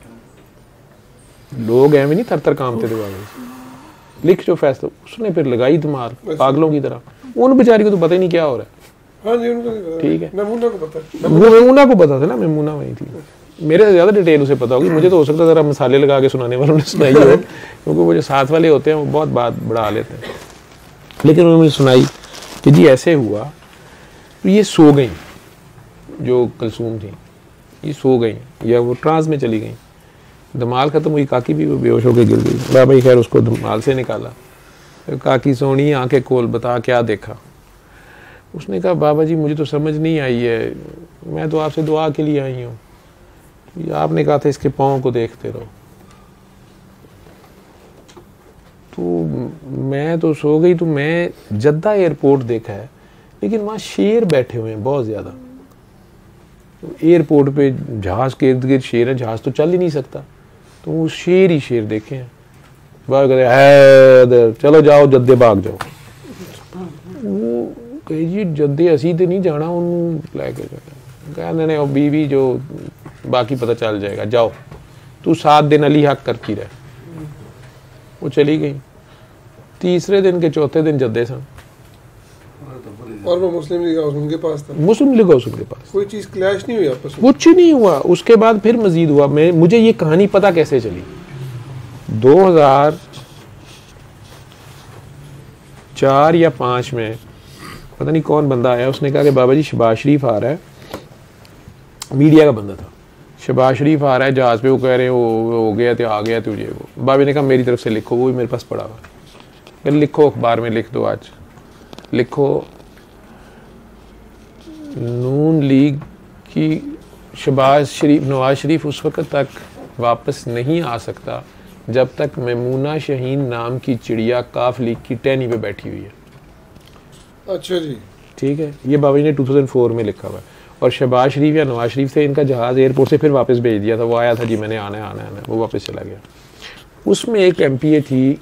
लोग ऐਵੇਂ नहीं थर थर कामते थे बाबा, लिख जो फैसला। उसने फिर लगाई धमाल पागलों की तरह। उन बेचारी को तो पता ही नहीं क्या हो रहा है। हाँ जी, उनको नहीं पता। ठीक है, मेमूना को पता है। वो मेमूना को पता था ना, मेमूना वही थी। मेरे से ज्यादा डिटेल उसे पता होगी, मुझे तो हो सकता है जरा मसाले लगा के सुनाने वालों ने सुनाई हो, क्योंकि वो जो साथ वाले होते हैं वो बहुत बात बढ़ा लेते हैं। लेकिन उन्होंने मुझे सुनाई कि जी ऐसे हुआ, तो ये सो गई, जो कलसूम थी ये सो गई या वो ट्रांस में चली गई। धमाल खत्म हुई, काकी भी वो बेहोश होकर गिर गई। बाबा ही खैर उसको धमाल से निकाला। काकी सोनी आंखें खोल, बता क्या देखा। उसने कहा बाबा जी मुझे तो समझ नहीं आई है, मैं तो आपसे दुआ के लिए आई हूँ, आपने कहा था इसके पाँव को देखते रहो। तो मैं तो सो गई, तो मैं जद्दा एयरपोर्ट देखा है, लेकिन वहाँ शेर बैठे हुए हैं बहुत ज़्यादा। एयरपोर्ट पे जहाज़ के इर्द गिर्द शेर है, जहाज़ तो चल ही नहीं सकता, तो वो शेर ही शेर देखे हैं। बाबा कहते है चलो जाओ जद्दे भाग जाओ। वो कहे जी जद्दे असी तो नहीं जाना, उन्होंने लैके जाना। कहने ने बीवी जो बाकी पता चल जाएगा, जाओ तू सात दिन अली हक करती रहे। वो चली गई। तीसरे दिन के चौथे दिन जद्दे सन, और वो मुस्लिम लीग हाउस उनके पास था। मुस्लिम लीग हाउस उनके पास। कोई चीज क्लैश नहीं हुई आपस में? कुछ नहीं हुआ। उसके बाद फिर मजीद हुआ। मैं मुझे ये कहानी पता कैसे चली, दो हज़ार चार या पाँच में पता नहीं कौन बंदा आया, उसने कहा कि बाबा जी शहबाज शरीफ आ रहा है, मीडिया का बंदा था, शहबाज शरीफ आ रहा है जहाज़ पे, वो कह रहे हैं वो हो गया तो आ गया तुझे। वो बाबा ने कहा मेरी तरफ से लिखो, वो भी मेरे पास पड़ा हुआ, फिर लिखो अखबार में लिख दो, आज लिखो नून लीग की शहबाज शरीफ नवाज शरीफ उस वक्त तक वापस नहीं आ सकता जब तक मेमूना शाहीन नाम की चिड़िया काफ लीग की टहनी पे बैठी हुई है। अच्छा जी, ठीक है, ये बाबा जी ने दो हज़ार चार में लिखा हुआ है। और शहबाज शरीफ या नवाज शरीफ से इनका जहाज़ एयरपोर्ट से फिर वापस भेज दिया था। वो आया था जी मैंने आना है आना है, वो वापस चला गया। उसमें एक एम पी ए थी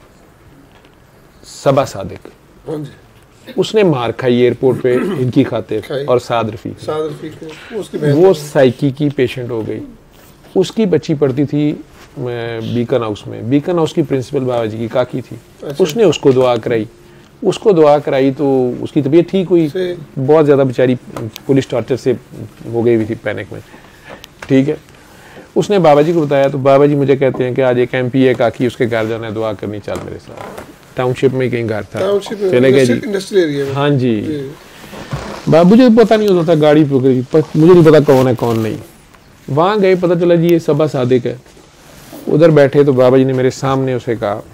सबा सादिक, हाँ जी, उसने मार खाई एयरपोर्ट पे इनकी खातिर, और साद रफीक साद रफीक उसकी वो साइकी की पेशेंट हो गई। उसकी बच्ची पढ़ती थी बीकन हाउस में, बीकन हाउस की प्रिंसिपल बाबा जी की काकी थी। अच्छा। उसने उसको दुआ कराई, उसको दुआ कराई तो उसकी तबीयत ठीक हुई। बहुत ज़्यादा बेचारी पुलिस टॉर्चर से हो गई हुई थी, पैनिक में। ठीक है, उसने बाबा जी को बताया, तो बाबा जी मुझे कहते हैं कि आज एक एम पी ए काकी उसके घर जाना है, दुआ करनी, चल मेरे साथ। टाउनशिप में कहीं घर था, चले गए जी। इंडस्ट्रियल एरिया में। हाँ जी, बाबू मुझे पता नहीं होता था गाड़ी पकड़ी, मुझे नहीं पता कौन है कौन नहीं। वहाँ गए, पता चला जी ये सबा सादिक है। उधर बैठे तो बाबा जी ने मेरे सामने उसे कहा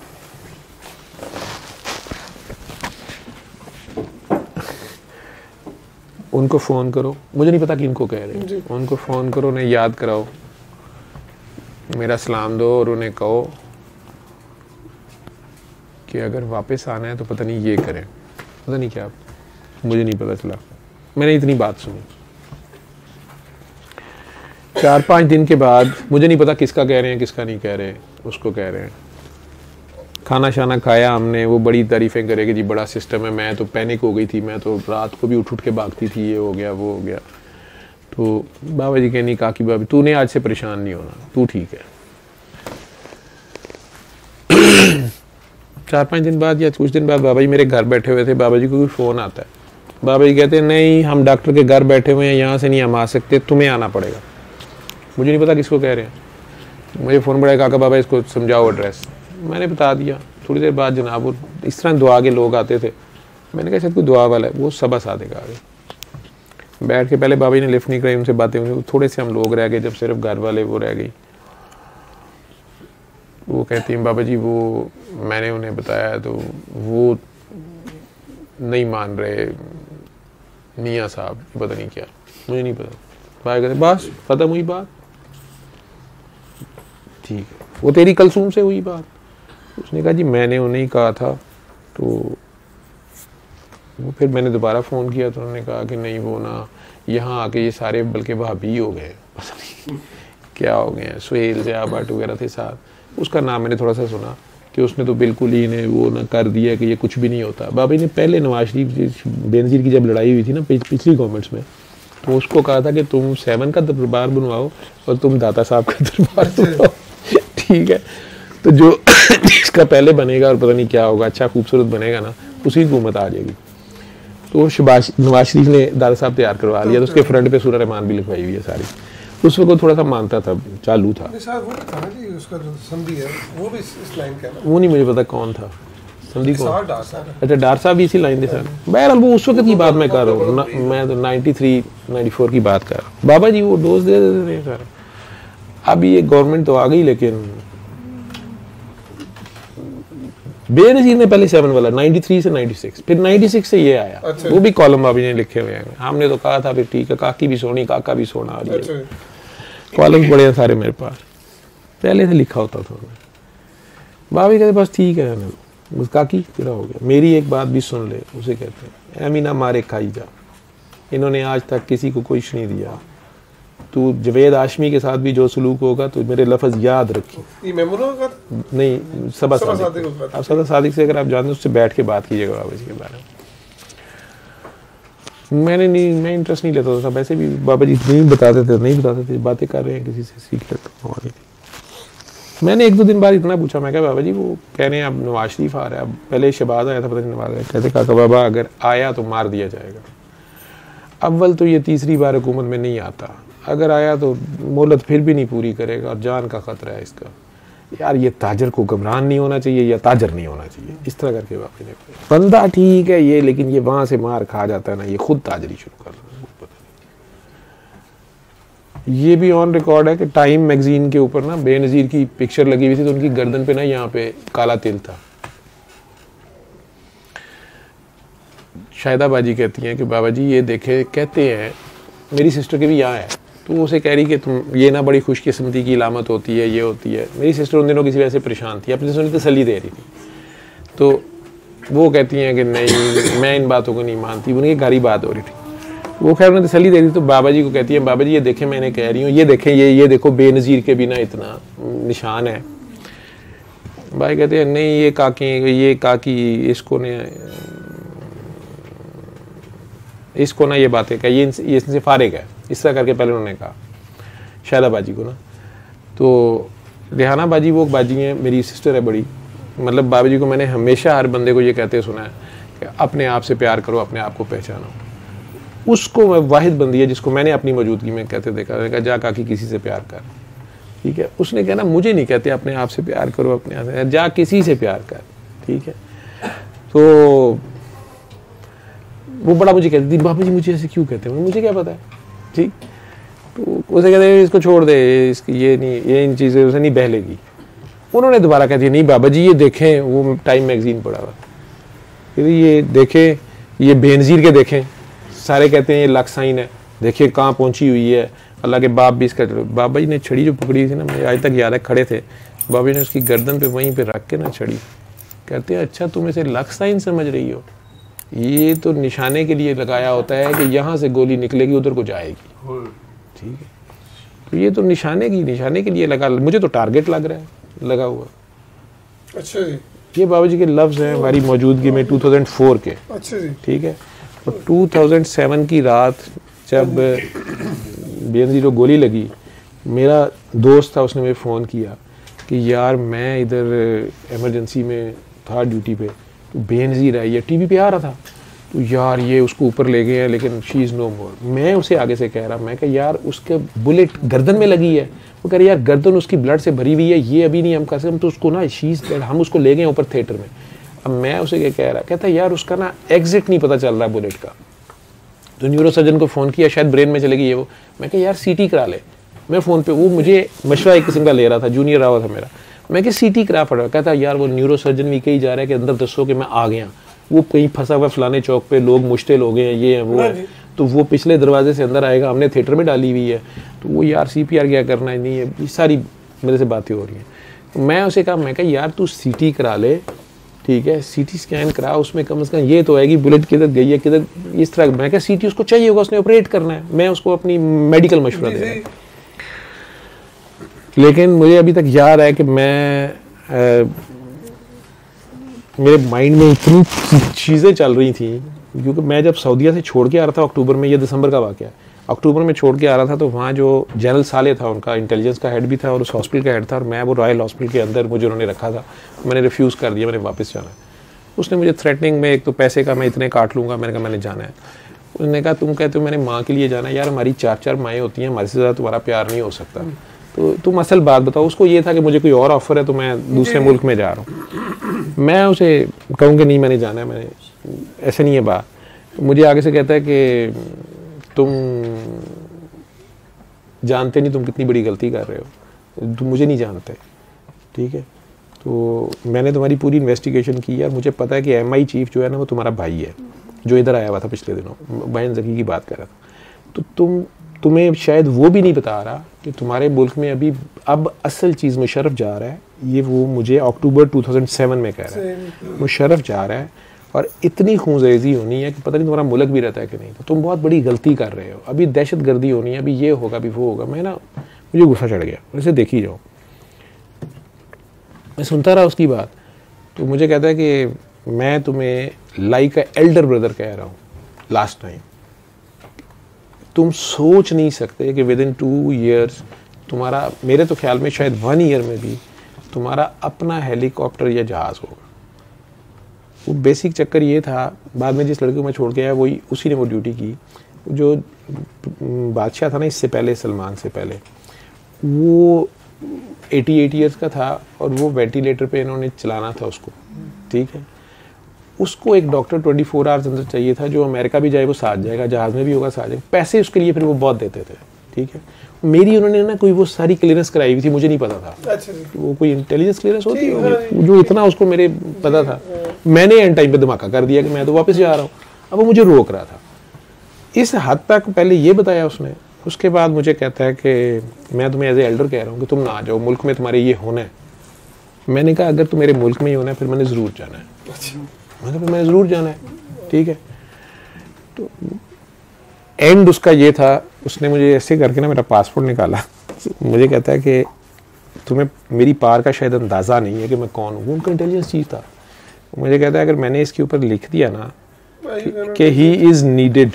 उनको फ़ोन करो, मुझे नहीं पता कि इनको कह रहे हैं, उनको फ़ोन करो, उन्हें याद कराओ, मेरा सलाम दो, और उन्हें कहो कि अगर वापस आना है तो पता नहीं ये करें, पता नहीं क्या, मुझे नहीं पता चला। मैंने इतनी बात सुनी। चार पाँच दिन के बाद, मुझे नहीं पता किसका कह रहे हैं किसका नहीं कह रहे हैं, उसको कह रहे हैं। खाना शाना खाया हमने, वो बड़ी तारीफ़ें करे कि जी बड़ा सिस्टम है। मैं तो पैनिक हो गई थी, मैं तो रात को भी उठ उठ के भागती थी, ये हो गया वो हो गया। तो बाबा जी कहनी काकी बाबी तूने आज से परेशान नहीं होना, तू ठीक है। चार पाँच दिन बाद या कुछ दिन बाद बाबा जी मेरे घर बैठे हुए थे, बाबा जी को भी फ़ोन आता है। बाबा जी कहते हैं नहीं हम डॉक्टर के घर बैठे हुए हैं, यहाँ से नहीं हम आ सकते, तुम्हें आना पड़ेगा। मुझे नहीं पता किसको कह रहे हैं। मुझे फ़ोन पड़ा, काका बाबा इसको समझाओ एड्रेस। मैंने बता दिया। थोड़ी देर बाद जनाब वो इस तरह दुआ के लोग आते थे, मैंने कहा शायद कोई दुआ वाला है, वो सबा सादिक आ गए। बैठ के पहले बाबा जी ने लिफ्ट नहीं कराई, उनसे बातें हुई, थोड़े से हम लोग रह गए, जब सिर्फ घर वाले वो रह गई। वो कहती हैं बाबा जी वो मैंने उन्हें बताया तो वो नहीं मान रहे, मियाँ साहब पता नहीं क्या, मुझे नहीं पता। भाई कहते बस ख़त्म हुई बात, ठीक है। वो तेरी कलसूम से हुई बात। उसने कहा जी मैंने उन्हें कहा था, तो वो फिर मैंने दोबारा फ़ोन किया तो उन्होंने कहा कि नहीं वो ना यहाँ आके ये सारे बल्कि भाभी हो गए, पता नहीं क्या हो गए हैं, सुहेल से आबाट वगैरह थे साथ। उसका नाम मैंने थोड़ा सा सुना कि उसने तो बिल्कुल ही ने वो ना कर दिया कि ये कुछ भी नहीं होता। बाबा जी ने पहले नवाज शरीफ बेनज़ीर की जब लड़ाई हुई थी ना पिछली गवर्नमेंट्स में, तो उसको कहा था कि तुम सेवन का दरबार बनवाओ और तुम दाता साहब का दरबार बनवाओ, ठीक है। तो जो इसका पहले बनेगा और पता नहीं क्या होगा, अच्छा खूबसूरत बनेगा ना, उसी हुकूमत आ जाएगी। तो शबाज नवाज शरीफ ने दादा साहब तैयार करवा लिया, तो उसके फ्रंट पे सूरह रहमान भी लिखवाई हुई है सारी। उस वक्त थोड़ा सा मानता था, चालू था। वो था ना जी उसका जो संधि है वो भी इस लाइन का ना, वो नहीं मुझे पता कौन था संधि कौन। डार साहब, अच्छा डार साहब भी इसी लाइन के साथ। बहरहाल वो उस वक्त की बात मैं कर रहा हूँ, मैं तो नाइन्टी थ्री नाइन्टी फोर की बात कर रहा हूँ। बाबा जी वो डोज दे देते थे सर। अभी ये गवर्नमेंट तो आ गई, लेकिन बेनज़ीर ने पहले सेवन वाला नाइन्टी थ्री से नाइन्टी सिक्स, फिर नाइन्टी सिक्स से ये आया। अच्छा। वो भी कॉलम बाबी ने लिखे हुए हैं। हमने तो कहा था फिर ठीक है, काकी भी सोनी काका भी सोना आ रही है। अच्छा। कॉलम पड़े हैं सारे मेरे पास, पहले से लिखा होता था। बाबी कहते बस ठीक है ना, बस काकी तेरा हो गया, मेरी एक बात भी सुन ले, उसे कहते हैं अमीना मारे खाई जा, इन्होंने आज तक किसी को कुछ नहीं दिया। तू जवेद आशमी के साथ भी जो सलूक होगा तो मेरे लफ्ज़ याद रखी। ये मेमोरा का नहीं, सबा सादिक। आप सबा सादिक से अगर आप जानते हैं उससे बैठ के बात कीजिएगा बाबा जी के बारे में। मैंने नहीं, मैं इंटरेस्ट नहीं लेता था वैसे भी। बाबा जी नहीं बताते थे, नहीं बताते थे, बातें कर रहे हैं किसी से सीख लेता हूँ। मैंने एक दो दिन बाद इतना पूछा, मैं कहा बाबा जी वो कह रहे हैं अब नवाज शरीफ आ रहा है, अब पहले शहबाज आया था, पता नहीं नवाज आया, कहते काका बाबा अगर आया तो मार दिया जाएगा। अव्वल तो ये तीसरी बार हुकूमत में नहीं आता, अगर आया तो मोहलत फिर भी नहीं पूरी करेगा और जान का खतरा है इसका। यार ये ताजर को घबरान नहीं होना चाहिए या ताजर नहीं होना चाहिए, इस तरह करके बापी ने बंदा ठीक है ये, लेकिन ये वहां से मार खा जाता है ना, ये खुद ताजरी शुरू कर रहा है। ये भी ऑन रिकॉर्ड है कि टाइम मैगजीन के ऊपर ना बेनज़ीर की पिक्चर लगी हुई थी, तो उनकी गर्दन पे ना यहाँ पे काला तिल था। शायदा बाजी कहती हैं कि बाबा जी ये देखे, कहते हैं मेरी सिस्टर के भी यहाँ है, तो वो उसे कह रही कि तुम ये ना बड़ी खुशकिस्मती की इलामत होती है, ये होती है। मेरी सिस्टर उन दिनों किसी वजह से परेशान थी, अपनी सुनी तसल्ली दे रही थी, तो वो कहती हैं कि नहीं मैं इन बातों को नहीं मानती, उनकी गारी बात हो रही थी। वो खैर उन्हें तसल्ली दे रही, तो बाबा जी को कहती है बाबा जी ये देखें, मैंने कह रही हूँ ये देखें, ये ये देखो बेनज़ीर के बिना इतना निशान है। भाई कहते हैं नहीं ये काकी, ये काकी इसको ने इसको ना ये बातें कही, ये इससे फारिग है, इस तरह करके पहले उन्होंने कहा शायदा बाजी को ना। तो रेहाना बाजी वो बाजी हैं, मेरी सिस्टर है बड़ी, मतलब बाबा जी को मैंने हमेशा हर बंदे को ये कहते सुना है कि अपने आप से प्यार करो, अपने आप को पहचानो। उसको वाहिद बंदी है जिसको मैंने अपनी मौजूदगी में कहते देखा, मैंने कहा जा काकी किसी से प्यार कर, ठीक है। उसने कहना मुझे नहीं कहते अपने आप से प्यार करो, अपने आप से जा किसी से प्यार कर, ठीक है। तो वो बड़ा मुझे कहती थी बाबा जी मुझे ऐसे क्यों कहते हैं, मुझे क्या पता है, ठीक। तो उसे कहते हैं इसको छोड़ दे, इसकी ये नहीं, ये इन चीज़ें उसे नहीं बहलेगी। उन्होंने दोबारा कह दिया नहीं बाबा जी ये देखें, वो टाइम मैगजीन पड़ा हुआ, फिर ये देखें, ये बेनज़ीर के देखें, सारे कहते हैं ये लक साइन है, देखिए कहाँ पहुंची हुई है, अल्लाह के बाप भी इसका। बाबा जी ने छड़ी जो पकड़ी थी ना, मुझे आज तक याद है, खड़े थे बाबा जी ने उसकी गर्दन पे वहीं पे रख के ना छड़ी, कहते हैं अच्छा तुम इसे लक साइन समझ रही हो, ये तो निशाने के लिए लगाया होता है कि यहाँ से गोली निकलेगी उधर को जाएगी, ठीक है। तो ये तो निशाने की निशाने के लिए लगा, मुझे तो टारगेट लग रहा है लगा हुआ। अच्छा जी, ये बाबा जी के लफ्ज़ हैं हमारी मौजूदगी में टू थाउजेंड फोर के, अच्छा जी, ठीक है। और टू थाउजेंड सेवन की रात जब बेनज़ीर को गोली लगी, मेरा दोस्त था, उसने मुझे फ़ोन किया कि यार मैं इधर इमरजेंसी में था ड्यूटी पे, तो बेनज़ीर है, ये टीवी पे आ रहा था, तो यार ये उसको ऊपर ले गए हैं लेकिन शी इज़ नो मोर। मैं उसे आगे से कह रहा, मैं कह यार उसके बुलेट गर्दन में लगी है, वो कह रही यार गर्दन उसकी ब्लड से भरी हुई है, ये अभी नहीं हम कर सकते, हम तो उसको ना शी इज़ डेड, हम उसको ले गए ऊपर थिएटर में। अब मैं उसे क्या कह रहा, कहता यार उसका ना एग्जिट नहीं पता चल रहा बुलेट का, तो न्यूरो सर्जन को फ़ोन किया, शायद ब्रेन में चलेगी ये वो। मैं कहा यार सीटी करा ले, मैं फ़ोन पे, वो मुझे मशवरा एक किस्म का ले रहा था, जूनियर रहा था मेरा, मैं कि सीटी करा पड़ा। कहता यार वो न्यूरो सर्जन भी कहीं जा रहा है कि अंदर दसो कि मैं आ गया, वो कहीं फंसा हुआ फलाने चौक पे, लोग मुश्तिल हो गए हैं, ये है वो है, तो वो पिछले दरवाजे से अंदर आएगा, हमने थिएटर में डाली हुई है, तो वो यार सी पी आर क्या करना है, नहीं है, ये सारी मेरे से बातें हो रही हैं। तो मैं उसे कहा, मैं कहा यार तू सीटी करा ले, ठीक है, सीटी स्कैन करा, उसमें कम से कम ये तो है कि बुलेट किधर गई है किधर, इस तरह। मैं क्या सीटी उसको चाहिए होगा, उसने ऑपरेट करना है, मैं उसको अपनी मेडिकल मशवरा दे रहा हूँ। लेकिन मुझे अभी तक याद है कि मैं आ, मेरे माइंड में इतनी चीज़ें चल रही थी, क्योंकि मैं जब सऊदीया से छोड़ के आ रहा था अक्टूबर में, ये दिसंबर का वाक़या, अक्टूबर में छोड़ के आ रहा था, तो वहाँ जो जनरल साले था, उनका इंटेलिजेंस का हेड भी था और उस हॉस्पिटल का हेड था, और मैं वो रॉयल हॉस्पिटल के अंदर मुझे उन्होंने रखा था। मैंने रिफ्यूज़ कर दिया, मैंने वापस जाना है। उसने मुझे थ्रेटनिंग में, एक तो पैसे का मैं इतने काट लूँगा, मैंने कहा मैंने जाना है। उसने कहा तुम कहते हो मैंने माँ के लिए जाना है, यार हमारी चार चार माएँ होती हैं, हमारे से ज़्यादा तुम्हारा प्यार नहीं हो सकता, तो तुम असल बात बताओ। उसको ये था कि मुझे कोई और ऑफर है तो मैं दूसरे मुल्क में जा रहा हूँ। मैं उसे कहूँगी नहीं मैंने जाना है, मैंने, ऐसे नहीं है बात। मुझे आगे से कहता है कि तुम जानते नहीं तुम कितनी बड़ी गलती कर रहे हो, तुम मुझे नहीं जानते, ठीक है। तो मैंने तुम्हारी पूरी इन्वेस्टिगेशन की है, मुझे पता है कि एम आई चीफ जो है ना वो तुम्हारा भाई है, जो इधर आया हुआ था पिछले दिनों, बहन जकी की बात कर रहा था। तो तुम तुम्हें शायद वो भी नहीं बता रहा कि तुम्हारे मुल्क में अभी अब असल चीज़ मुशर्रफ जा रहा है, ये वो मुझे अक्टूबर दो हज़ार सात में कह रहा है, मुशर्रफ जा रहा है और इतनी खूंजेजी होनी है कि पता नहीं तुम्हारा मुल्क भी रहता है कि नहीं, तो तुम बहुत बड़ी गलती कर रहे हो, अभी दहशत गर्दी होनी है, अभी ये होगा, अभी वो होगा। मैं ना, मुझे गुस्सा चढ़ गया, वैसे देख ही जाओ। मैं सुनता रहा उसकी बात, तो मुझे कहता है कि मैं तुम्हें लाइक अ एल्डर ब्रदर कह रहा हूँ लास्ट टाइम, तुम सोच नहीं सकते कि विद इन टू ईयर्स तुम्हारा, मेरे तो ख्याल में शायद वन ईयर में भी तुम्हारा अपना हेलीकॉप्टर या जहाज़ होगा। वो बेसिक चक्कर ये था, बाद में जिस लड़के को मैं छोड़ के आया वही, उसी ने वो ड्यूटी की। जो बादशाह था ना इससे पहले, सलमान से पहले, वो अठासी इयर्स का था और वो वेंटिलेटर पे इन्होंने चलाना था उसको, ठीक है। उसको एक डॉक्टर चौबीस आवर्स अंदर चाहिए था, जो अमेरिका भी जाए वो साथ जाएगा, जहाज़ में भी होगा साथ जाएगा, पैसे उसके लिए फिर वो बहुत देते थे, ठीक है। मेरी उन्होंने ना कोई वो सारी क्लियरेंस कराई हुई थी, मुझे नहीं पता था। अच्छा, वो कोई इंटेलिजेंस क्लियरेंस होती है जो इतना उसको मेरे पता था। मैंने एंड टाइम पे धमाका कर दिया कि मैं तो वापस जा रहा हूँ, अब वो मुझे रोक रहा था। इस हद तक पहले ये बताया उसने, उसके बाद मुझे कहता है कि मैं तुम्हें एज ए एल्डर कह रहा हूँ कि तुम ना आ जाओ, मुल्क में तुम्हारे ये होना है। मैंने कहा अगर तुम मेरे मुल्क में ही होना है फिर मैंने ज़रूर जाना है, मैंने फिर मैंने ज़रूर जाना है, ठीक है। तो एंड उसका ये था, उसने मुझे ऐसे करके ना मेरा पासपोर्ट निकाला, मुझे कहता है कि तुम्हें मेरी पार का शायद अंदाज़ा नहीं है कि मैं कौन हूँ। उनका इंटेलिजेंस चीज़ था। मुझे कहता है अगर मैंने इसके ऊपर लिख दिया ना कि ही इज़ नीडेड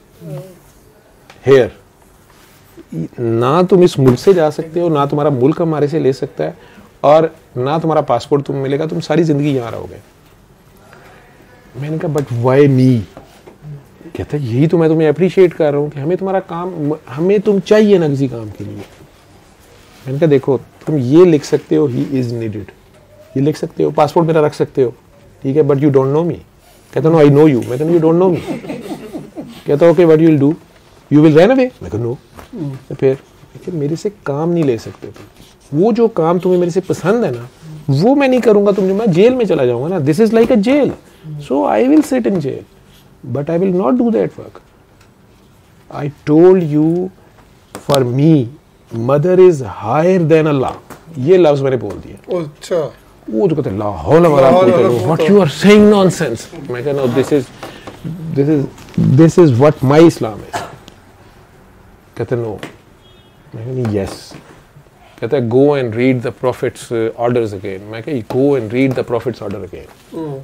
हेयर, ना तुम इस मुल्क से जा सकते हो, ना तुम्हारा मुल्क हमारे से ले सकता है, और ना तुम्हारा पासपोर्ट तुम मिलेगा, तुम सारी ज़िंदगी यहाँ रहोगे। मैंने कहा बट वाई मी? कहता है यही तो मैं तुम्हें अप्रिशिएट कर रहा हूँ कि हमें तुम्हारा काम, हमें तुम चाहिए ना किसी काम के लिए। मैंने कहा देखो तुम ये लिख सकते हो ही इज़ नीडेड, ये लिख सकते हो, पासपोर्ट मेरा रख सकते हो, ठीक है, but you don't know me. कहता नो आई नो यू। मैं कहता यू डोंट नो मी। कहता okay what you will do, you will run away. मैं कहता नो। फिर मेरे से काम नहीं ले सकते तुम, वो जो काम तुम्हें मेरे से पसंद है ना वो मैं नहीं करूँगा, तुम जो मैं जेल में चला जाऊँगा ना, this is like a jail, so I will sit in jail but I will not do that work. I told you for me mother is higher than Allah. ये लफ्ज मैंने बोल दिया। अच्छा। वो तो कहते ला हौला वला कुव्वता, what you are saying nonsense। मैं कहता no this is this is this is what my Islam is। कहते no। मैं कहता yes। कहता है go and read the Prophet's orders again। मैं कहता go and read the Prophet's order again।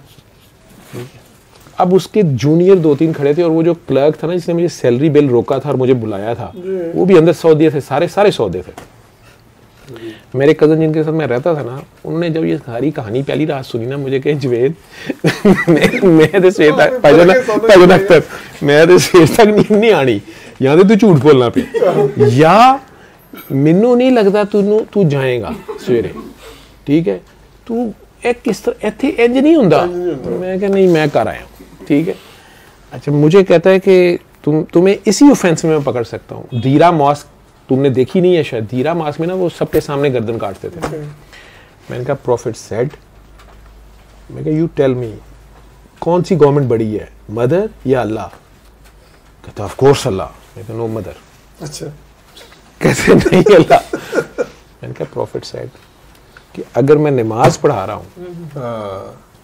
अब उसके जूनियर दो तीन खड़े थे और वो जो क्लर्क था ना जिसने मुझे सैलरी बिल रोका था और मुझे बुलाया था, वो भी अंदर सौदे थे, सारे सारे सौदे थे। मेरे कजन जिनके साथ मैं रहता था ना, उन्होंने जब ये सारी कहानी पहली रात सुनी ना, मुझे कहे जवेद मैं मैं तो स्वेर तक पजन पजन तक मैं तो स्वेर तक नींद नहीं आनी, या तो तू झूठ बोलना पे, या मैनू नहीं लगता तू तू जाएगा सवेरे, ठीक है, तू एक किस तरह इत्थे इंज नहीं हुंदा। मैं कहा नहीं मैं कर आया, ठीक है। अच्छा मुझे कहता है कि तुम तुम्हें इसी ऑफेंस में मैं पकड़ सकता हूँ। दीरा मॉस्क तुमने देखी नहीं है शायद, दीरा मॉस्क में ना वो सबके सामने गर्दन काटते थे। मैंने कहा प्रॉफिट सेड, मैं कहा यू टेल मी कौन सी गवर्नमेंट बड़ी है, मदर या अल्लाह? कहता ऑफ कोर्स अल्लाह। मैं कहा नो मदर। अच्छा। कैसे नहीं अल्लाह? मैंने कहा प्रॉफिट सेड कि अगर मैं नमाज पढ़ा रहा हूँ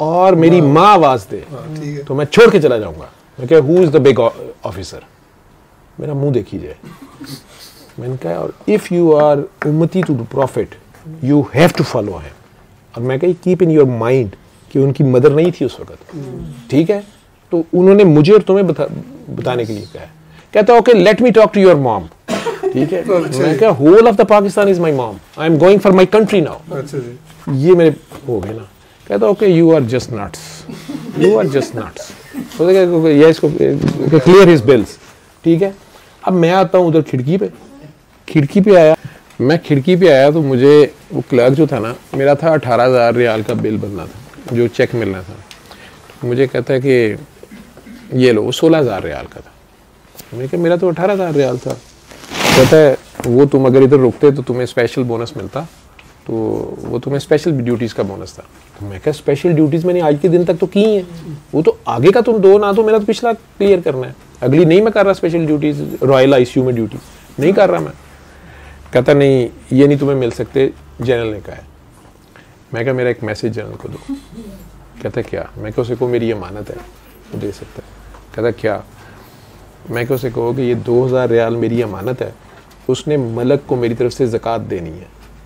और मेरी माँ आवाज दे ठीक है। तो मैं छोड़ के चला जाऊंगा। मैं कहा who is the big officer, मेरा मुंह देखी जाए। मैंने कहा और इफ यू आर उम्मती to the prophet you have to follow him. और मैं कही कीप इन योर माइंड कि उनकी मदर नहीं थी उस वक्त, ठीक है। तो उन्होंने मुझे और तुम्हें बता, बताने के लिए कहा। कहता okay let me talk to your mom, ठीक है। मैं कहा whole of the Pakistan is my mom, I am going for my country now. अच्छा जी। ये मेरे हो गए ना। कहता okay you are just nuts, you are just nuts. ये इसको क्लियर हिज बिल्स, ठीक है। अब मैं आता हूँ उधर खिड़की पे, खिड़की पे आया मैं खिड़की पे आया तो मुझे वो क्लर्क जो था ना, मेरा था अठारह हज़ार रियाल का बिल बनना था, जो चेक मिलना था। तो मुझे कहता है कि ये लो, वो सोलह हज़ार रियाल का था। मैंने कहा मेरा तो अठारह हज़ार रियाल था। कहता है वो तुम अगर इधर रुकते तो तुम्हें स्पेशल बोनस मिलता, तो वो तुम्हें स्पेशल ड्यूटीज़ का बोनस था। तो मैं कहा स्पेशल ड्यूटीज़ मैंने आज के दिन तक तो की हैं, वो तो आगे का तुम दो ना, तो मेरा तो पिछला क्लियर करना है, अगली नहीं मैं कर रहा स्पेशल ड्यूटीज़, रॉयल आईसीयू में ड्यूटी नहीं कर रहा मैं। कहता नहीं ये नहीं तुम्हें मिल सकते, जनरल ने कहा है। मैं कहा मेरा एक मैसेज जनरल को दो। कहता क्या? मैं कहा उसे को मेरी अमानत है, वो दे सकता है। कहता क्या? मैं कहा उसे कहो कि ये दो हज़ार रियाल मेरी अमानत है, उसने मलक को मेरी तरफ से ज़कात देनी है।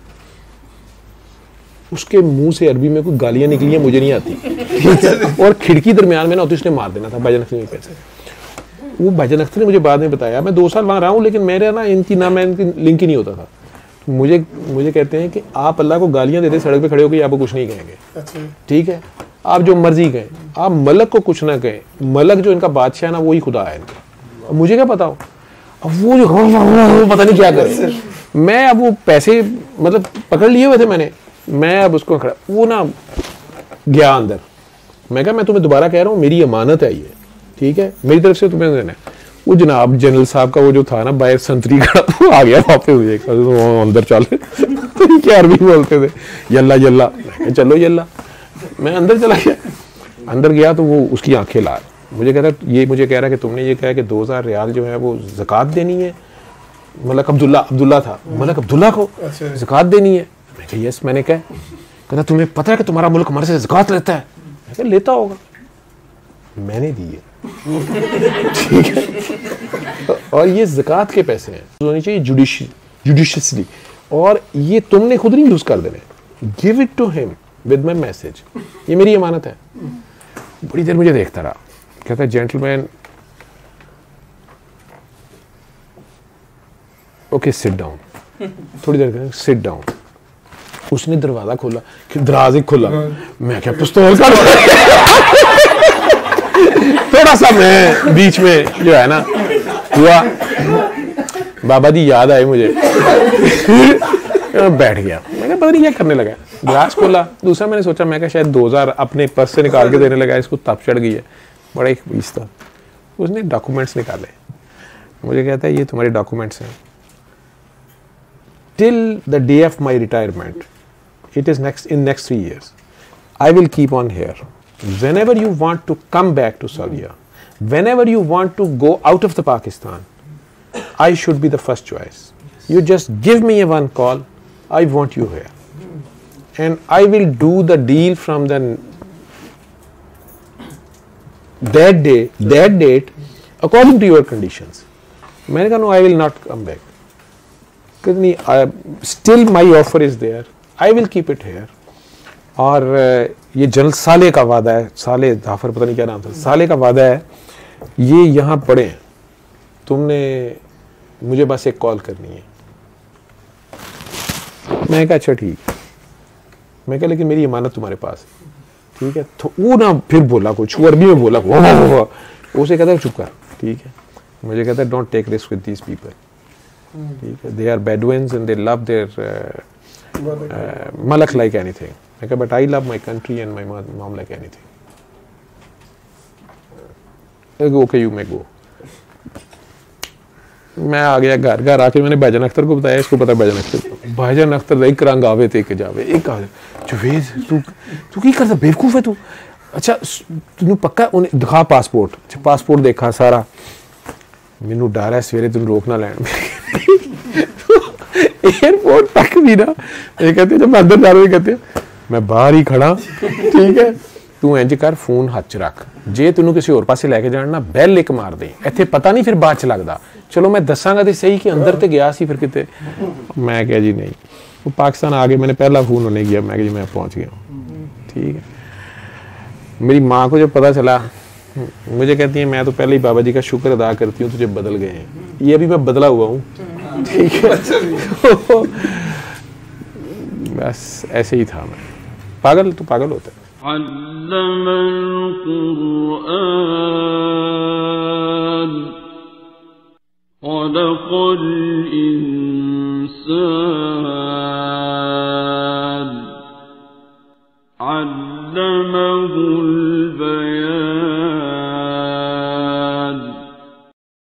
उसके मुंह से अरबी में कोई गालियां निकली हैं मुझे नहीं आती, और खिड़की दरमियान में ना होती, उसने मार देना था भाईजान अख्तर में पैसे। वो भाईजान अख्तर ने मुझे बाद में बताया, मैं दो साल वहाँ रहा हूँ लेकिन मेरे ना इनकी ना मैं इनकी लिंक ही नहीं होता था। मुझे मुझे कहते हैं कि आप अल्लाह को गालियां देते सड़क पे खड़े होकर आपको कुछ नहीं कहेंगे, ठीक है, आप जो मर्जी कहें, आप मलक को कुछ ना कहें। मलक जो इनका बादशाह है ना, वही खुदा है इनका। मुझे क्या पता हो, अब वो जो वो पता नहीं क्या करे। मैं अब वो पैसे मतलब पकड़ लिए हुए थे मैंने, मैं अब उसको खड़ा, वो ना गया अंदर। मैं कहा मैं तुम्हें दोबारा कह रहा हूँ मेरी अमानत है ये, ठीक है, मेरी तरफ से तुम्हें देना है। वो जनाब जनरल साहब का वो जो था ना बाहर संतरी का, वो आ गया वापस मुझे, तो अंदर चल क्या अरबी बोलते थे, यल्ला यल्ला, चलो यल्ला। मैं अंदर चला गया, अंदर गया तो वो उसकी आंखें लाल। मुझे कहता ये मुझे कह रहा है कि तुमने ये कहा कि दो हज़ार रियाल जो है वो ज़कात देनी है। मलक अब्दुल्ला अब्दुल्ला था, मलक अब्दुल्ला को ज़कात देनी है। मैं कहा यस मैंने कहा। कहता तुम्हें पता है कि तुम्हारा मुल्क हमारे से ज़कात लेता है? मैं कहा लेता होगा, मैंने दी है, ठीक है। और ये ज़कात के पैसे हैं, होनी चाहिए जुडिशियसली, और ये तुमने खुद नहीं यूज़ कर देने। Give it to him with my message, ये मेरी अमानत है। बड़ी देर मुझे देखता रहा। कहता है जेंटलमैन ओके सिट डाउन। थोड़ी देर सिट डाउन। उसने दरवाजा खोला, दरवाजे खोला, मैं क्या पिस्तौल का थोड़ा सा मैं बीच में जो है ना हुआ, बाबा जी याद आए मुझे। बैठ गया, मैं क्या पता नहीं क्या करने लगा। गिलास खोला, दूसरा मैंने सोचा, मैं क्या शायद दो हजार अपने पर्स से निकाल के देने लगा, इसको तप चढ़ गई है। बड़ा एक बीस था। उसने डॉक्यूमेंट्स निकाले, मुझे कहता है ये तुम्हारे डॉक्यूमेंट्स हैं, till the day of my retirement, it is next in next three years, I will keep on here. Whenever you want to come back to Saudi, whenever you want to go out of the Pakistan, I should be the first choice. You just give me a one call, I want you here, and I will do the deal from the that day, that date, according to your conditions. मैंने कहा no, I will not come back. नहीं, still my offer is there, I will keep it here. और ये जनरल साले का वादा है, साले जाफर पता नहीं क्या नाम था, साले का वादा है, ये यहाँ पड़े हैं, तुमने मुझे बस एक कॉल करनी है। मैं कहा अच्छा ठीक। मैं कहा लेकिन मेरी अमानत तुम्हारे पास है, ठीक है। तो वो ना फिर बोला कुछ, वो अरबी में बोला, उसे कहता है चुप कर, ठीक है। मुझे कहता है don't take risk with these people, ठीक है, they are bedouins and they love their मलक लाइक एनीथिंग। मैं कहा but I love my country and my mom like anything. Okay you may go. मैं आ गया घर, घर आके मैंने भाईजान अख्तर को बताया, इसको पता भाईजान अख्तर, भाईजान अख्तर एक रंग आवे थे, एक जावे, एक आवे जुवेद तू तू की करता, बेवकूफ है तू। अच्छा तू पक्का उन्हें दिखा पासपोर्ट। अच्छा पासपोर्ट देखा सारा, मैनू डर है सवेरे तुम रोक ना लैन। एयरपोर्ट तक भी ना ये कहते जब मैं अंदर जा रहा हूँ, कहते मैं बाहर ही खड़ा, ठीक है, तू इंज कर फोन हाथ च रख, जे तेनों किसी होर पासे लैके जाना ना बैल एक मार दे, इत्थे पता नहीं फिर बाद च लगदा। चलो मैं दसांगा तो सही कि अंदर तो गया सी फिर किते। मैं क्या जी नहीं, वो पाकिस्तान आ गए, मैंने पहला फोन उन्हें किया, मैं जी मैं पहुंच गया। ठीक है, मेरी माँ को जब पता चला, मुझे कहती है मैं तो पहले ही बाबा जी का शुक्र अदा करती हूँ तुझे बदल गए हैं, ये अभी मैं बदला हुआ हूँ। ठीक है, बस ऐसे ही था मैं। पागल तो पागल होता है। अल्लमहुल